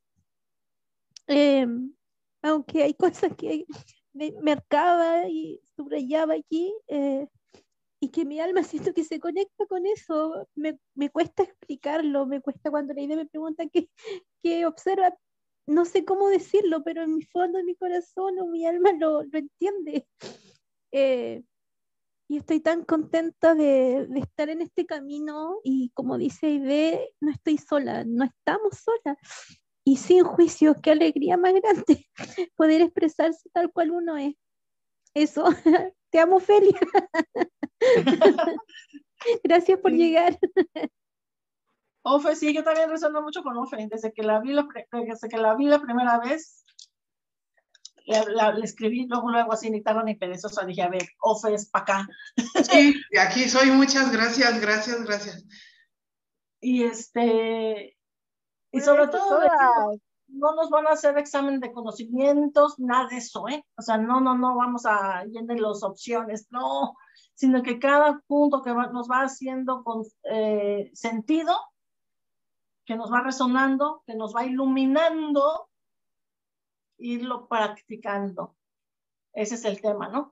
Aunque hay cosas que me marcaba y subrayaba aquí, y que mi alma siento que se conecta con eso. Me cuesta explicarlo, me cuesta cuando la idea me pregunta qué observa. No sé cómo decirlo, pero en mi fondo, en mi corazón o mi alma lo entiende. Y estoy tan contenta de estar en este camino y como dice Aide, no estoy sola, no estamos solas. Y sin juicio, qué alegría más grande poder expresarse tal cual uno es. Eso, te amo, Felia. Gracias por llegar. Ofe, sí, yo también resueno mucho con Ofe. Desde que la vi la primera vez, le escribí luego así, ni tarda ni perezosa. Dije, a ver, Ofe es para acá. Sí, aquí soy, muchas gracias. Y y sobre todo, no nos van a hacer examen de conocimientos, nada de eso, O sea, no vamos a llenar las opciones, no, sino que cada punto que nos va haciendo con sentido, que nos va resonando, que nos va iluminando, irlo practicando. Ese es el tema, ¿no?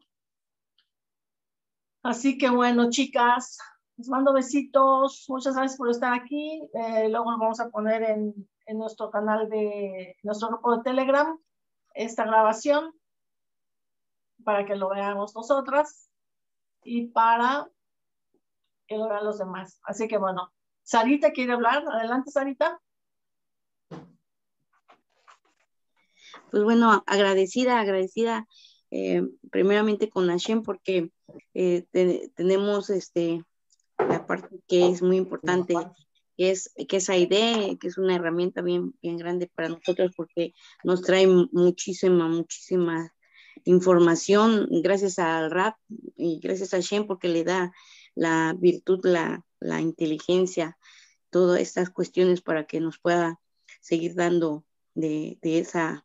Así que bueno, chicas, les mando besitos. Muchas gracias por estar aquí. Luego lo vamos a poner en en nuestro canal nuestro grupo de Telegram, esta grabación para que lo veamos nosotras y para que lo vean los demás. Así que bueno, Sarita quiere hablar. Adelante, Sarita. Pues bueno, agradecida primeramente con Hashem porque tenemos la parte que es muy importante, que es AIDE, que es una herramienta bien grande para nosotros porque nos trae muchísima información gracias al rap y gracias a Hashem porque le da la virtud, la inteligencia, todas estas cuestiones para que nos pueda seguir dando de esa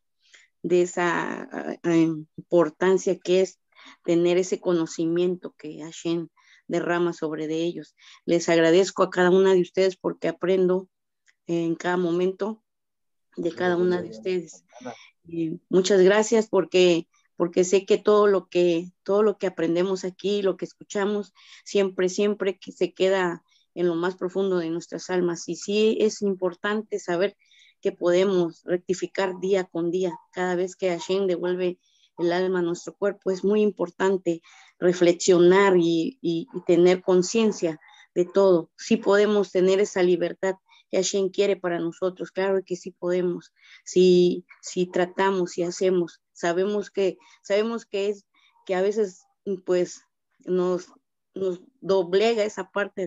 importancia que es tener ese conocimiento que Hashem derrama sobre de ellos. Les agradezco a cada una de ustedes porque aprendo en cada momento de cada una de ustedes. Muchas gracias porque sé que todo lo que aprendemos aquí, lo que escuchamos, siempre que se queda en lo más profundo de nuestras almas. Y sí es importante saber que podemos rectificar día con día. Cada vez que Hashem devuelve el alma a nuestro cuerpo, es muy importante reflexionar y tener conciencia de todo. Sí podemos tener esa libertad que Hashem quiere para nosotros, claro que sí podemos, si tratamos y hacemos. Sabemos que a veces pues nos doblega esa parte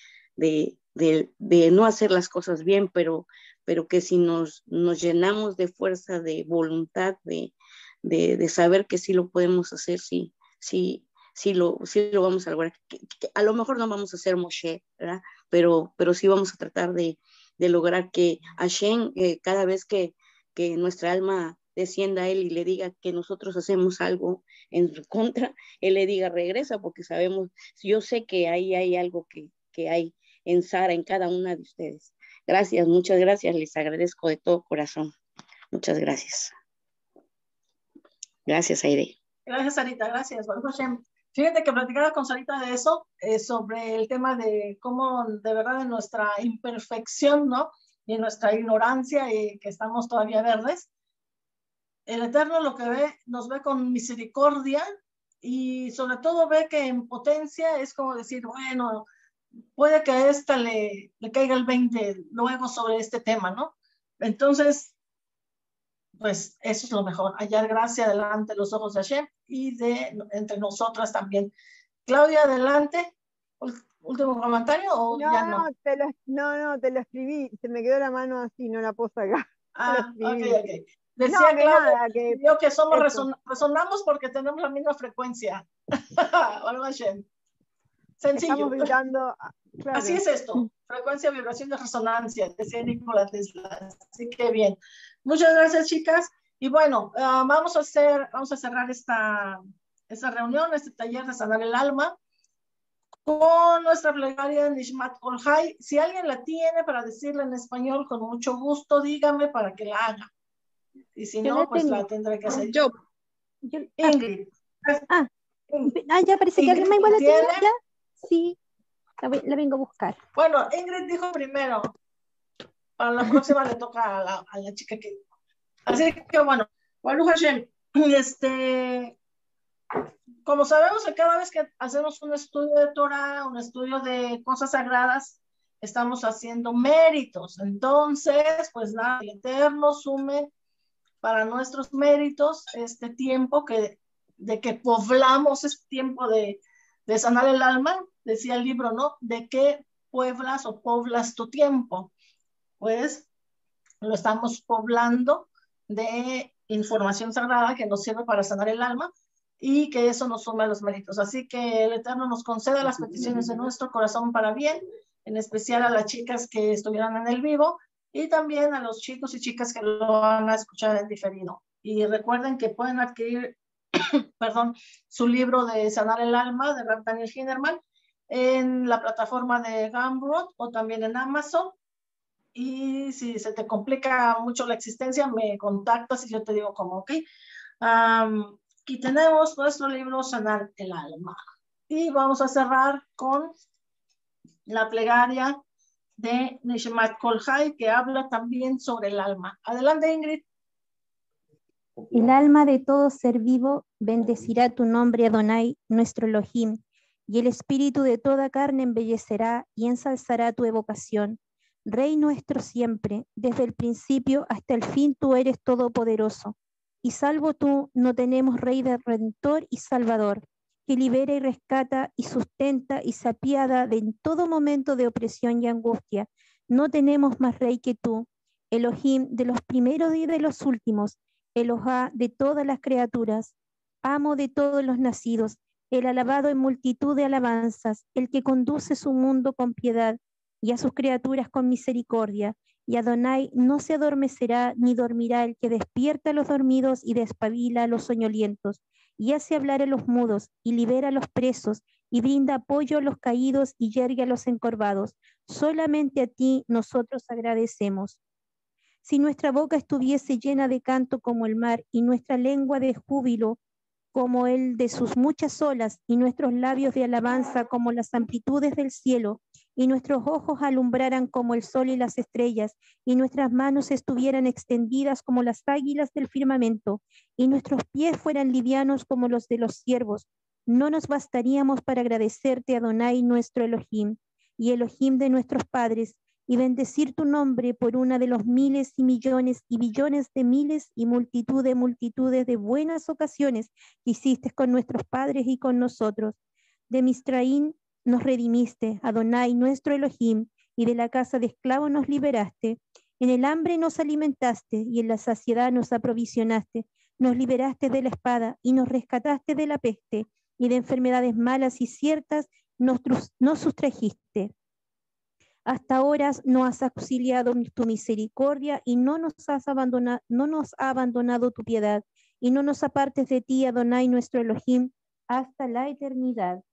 de no hacer las cosas bien, pero que si nos llenamos de fuerza, de voluntad, de saber que sí lo podemos hacer, sí lo vamos a lograr. Que a lo mejor no vamos a ser Moshe, ¿verdad? Pero sí vamos a tratar de lograr que Hashem, cada vez que nuestra alma descienda a él y le diga que nosotros hacemos algo en su contra, él le diga regresa, porque yo sé que ahí hay algo que hay en Sara, en cada una de ustedes. Gracias, muchas gracias, les agradezco de todo corazón. Muchas gracias. Gracias, Aide. Gracias, Sarita, gracias. Fíjate que platicaba con Sarita de eso, sobre el tema de cómo de verdad en nuestra imperfección, ¿no? Y en nuestra ignorancia y que estamos todavía verdes, el Eterno lo que nos ve con misericordia y sobre todo ve que en potencia es como decir, bueno, puede que a esta le caiga el 20 luego sobre este tema, ¿no? Entonces, pues eso es lo mejor, hallar gracia delante de los ojos de Hashem y entre nosotras también. Claudia, adelante. ¿Último comentario o ya no? No, te lo escribí, se me quedó la mano así, no la puedo sacar. Ok. Decía Claudia que somos resonamos porque tenemos la misma frecuencia. Sencillo. Estamos vibrando, claro. Así es esto, frecuencia, vibración de resonancia, decía Nikola Tesla. Así que bien. Muchas gracias, chicas. Y bueno, vamos a cerrar esta reunión, este taller de sanar el alma, con nuestra plegaria Nishmat Kolhai. Si alguien la tiene para decirla en español, con mucho gusto, dígame para que la haga. Y si no, pues la tendré que hacer yo. Ingrid. Ya parece que alguien más igual la tiene. ¿Ya? Sí, la vengo a buscar. Bueno, Ingrid dijo primero. Para la próxima le toca a la chica que... Así que bueno, Baruch Hashem, como sabemos que cada vez que hacemos un estudio de Torah, un estudio de cosas sagradas, estamos haciendo méritos. Entonces, pues nada, el Eterno sume para nuestros méritos este tiempo de que poblamos, este tiempo de sanar el alma, decía el libro, ¿no? ¿De qué pueblas o poblas tu tiempo? Pues lo estamos poblando de información sagrada que nos sirve para sanar el alma y que eso nos suma a los méritos. Así que el Eterno nos conceda las peticiones de nuestro corazón para bien, en especial a las chicas que estuvieran en el vivo y también a los chicos y chicas que lo van a escuchar en diferido. Y recuerden que pueden adquirir su libro de Sanar el Alma de Rav Daniel Hinderman en la plataforma de Gumroad o también en Amazon. Y si se te complica mucho la existencia, me contactas y yo te digo cómo, ¿ok? Aquí tenemos nuestro libro Sanar el Alma. Y vamos a cerrar con la plegaria de Nishmat Kolhai, que habla también sobre el alma. Adelante, Ingrid. El alma de todo ser vivo bendecirá tu nombre, Adonai, nuestro Elohim, y el espíritu de toda carne embellecerá y ensalzará tu evocación. Rey nuestro siempre, desde el principio hasta el fin tú eres todopoderoso, y salvo tú no tenemos Rey de Redentor y Salvador, que libera y rescata y sustenta y se apiada de en todo momento de opresión y angustia. No tenemos más Rey que tú, Elohim de los primeros y de los últimos, Elohá de todas las criaturas, amo de todos los nacidos, el alabado en multitud de alabanzas, el que conduce su mundo con piedad y a sus criaturas con misericordia. Y Adonai no se adormecerá ni dormirá el que despierta a los dormidos y despabila a los soñolientos, y hace hablar a los mudos y libera a los presos y brinda apoyo a los caídos y yergue a los encorvados. Solamente a ti nosotros agradecemos. Si nuestra boca estuviese llena de canto como el mar, y nuestra lengua de júbilo como el de sus muchas olas, y nuestros labios de alabanza como las amplitudes del cielo, y nuestros ojos alumbraran como el sol y las estrellas, y nuestras manos estuvieran extendidas como las águilas del firmamento, y nuestros pies fueran livianos como los de los ciervos, no nos bastaríamos para agradecerte, Adonai, nuestro Elohim, y Elohim de nuestros padres, y bendecir tu nombre por una de los miles y millones y billones de miles y multitudes de buenas ocasiones que hiciste con nuestros padres y con nosotros. De Misraín nos redimiste, Adonai, nuestro Elohim, y de la casa de esclavos nos liberaste. En el hambre nos alimentaste y en la saciedad nos aprovisionaste. Nos liberaste de la espada y nos rescataste de la peste, y de enfermedades malas y ciertas nos sustrajiste. Hasta ahora no has auxiliado tu misericordia y no nos ha abandonado tu piedad, y no nos apartes de ti, Adonai, nuestro Elohim, hasta la eternidad.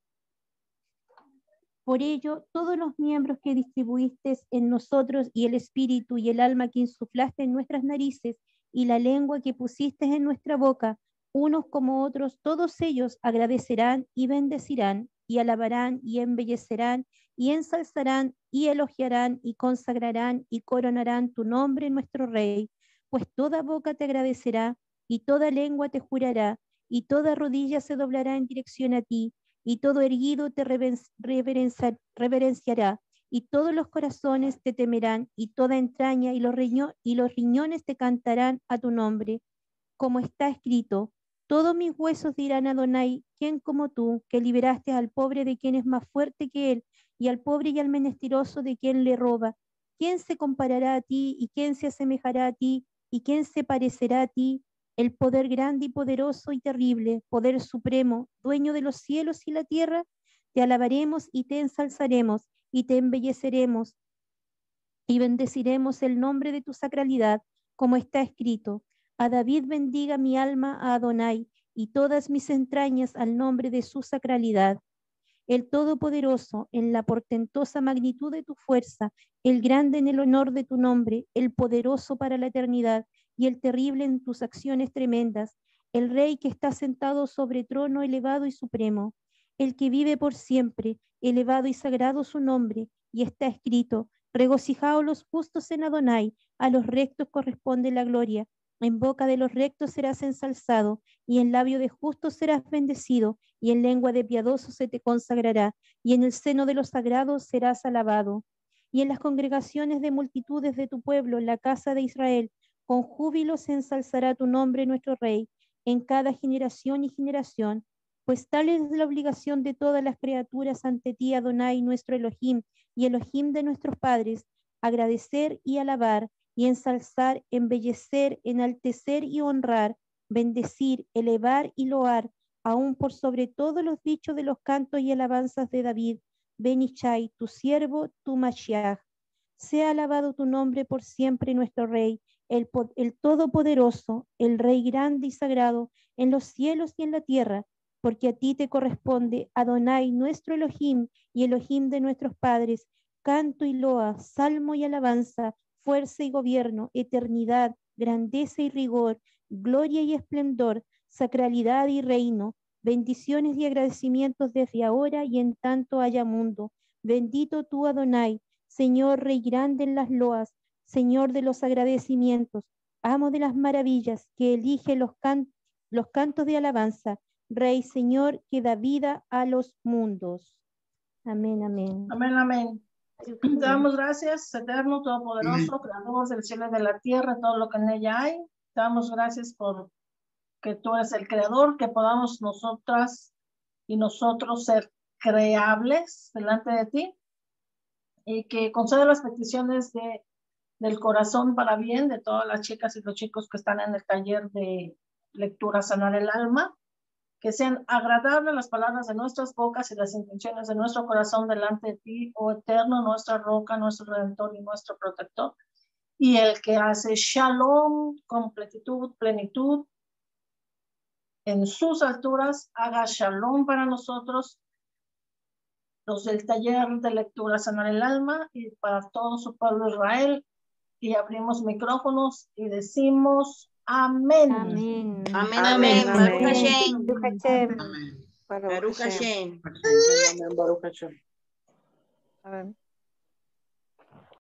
Por ello, todos los miembros que distribuiste en nosotros, y el espíritu y el alma que insuflaste en nuestras narices, y la lengua que pusiste en nuestra boca, unos como otros, todos ellos agradecerán y bendecirán, y alabarán y embellecerán, y ensalzarán y elogiarán y consagrarán y coronarán tu nombre, nuestro Rey, pues toda boca te agradecerá y toda lengua te jurará y toda rodilla se doblará en dirección a ti y todo erguido te reverenciará y todos los corazones te temerán y toda entraña y los riñones te cantarán a tu nombre, como está escrito. Todos mis huesos dirán a Adonai, ¿quién como tú, que liberaste al pobre de quien es más fuerte que él, y al pobre y al menesteroso de quien le roba? ¿Quién se comparará a ti, y quién se asemejará a ti, y quién se parecerá a ti? El poder grande y poderoso y terrible, poder supremo, dueño de los cielos y la tierra, te alabaremos y te ensalzaremos, y te embelleceremos, y bendeciremos el nombre de tu sacralidad, como está escrito. A David bendiga mi alma a Adonai, y todas mis entrañas al nombre de su sacralidad. El Todopoderoso, en la portentosa magnitud de tu fuerza, el grande en el honor de tu nombre, el poderoso para la eternidad, y el terrible en tus acciones tremendas, el Rey que está sentado sobre trono elevado y supremo, el que vive por siempre, elevado y sagrado su nombre, y está escrito, regocijaos los justos en Adonai, a los rectos corresponde la gloria. En boca de los rectos serás ensalzado, y en labio de justos serás bendecido, y en lengua de piadosos se te consagrará, y en el seno de los sagrados serás alabado. Y en las congregaciones de multitudes de tu pueblo, en la casa de Israel, con júbilo se ensalzará tu nombre, nuestro Rey, en cada generación y generación, pues tal es la obligación de todas las criaturas ante ti, Adonai, nuestro Elohim, y Elohim de nuestros padres, agradecer y alabar, y ensalzar, embellecer, enaltecer y honrar, bendecir, elevar y loar, aún por sobre todos los dichos de los cantos y alabanzas de David, Ben Ichai, tu siervo, tu Mashiach. Sea alabado tu nombre por siempre, nuestro Rey, el Todopoderoso, el Rey grande y sagrado, en los cielos y en la tierra, porque a ti te corresponde, Adonai, nuestro Elohim, y Elohim de nuestros padres, canto y loa, salmo y alabanza, fuerza y gobierno, eternidad, grandeza y rigor, gloria y esplendor, sacralidad y reino, bendiciones y agradecimientos desde ahora y en tanto haya mundo. Bendito tú, Adonai, Señor, Rey grande en las loas, Señor de los agradecimientos, amo de las maravillas, que elige los cantos de alabanza, Rey, Señor, que da vida a los mundos. Amén, amén. Amén, amén. Te damos gracias, eterno, todopoderoso, creador del cielo y de la tierra, todo lo que en ella hay. Te damos gracias por que tú eres el creador, que podamos nosotras y nosotros ser creables delante de ti y que conceda las peticiones del corazón para bien de todas las chicas y los chicos que están en el taller de lectura Sanar el Alma, que sean agradables las palabras de nuestras bocas y las intenciones de nuestro corazón delante de ti, oh eterno, nuestra roca, nuestro redentor y nuestro protector, y el que hace shalom, completitud, plenitud, en sus alturas, haga shalom para nosotros, los del taller de lectura Sanar el Alma, y para todo su pueblo Israel, y abrimos micrófonos y decimos amén. Amén. Amén, amén. Baruch Hashem. Baruch Hashem. Baruch Hashem. Baruch Hashem. Amén.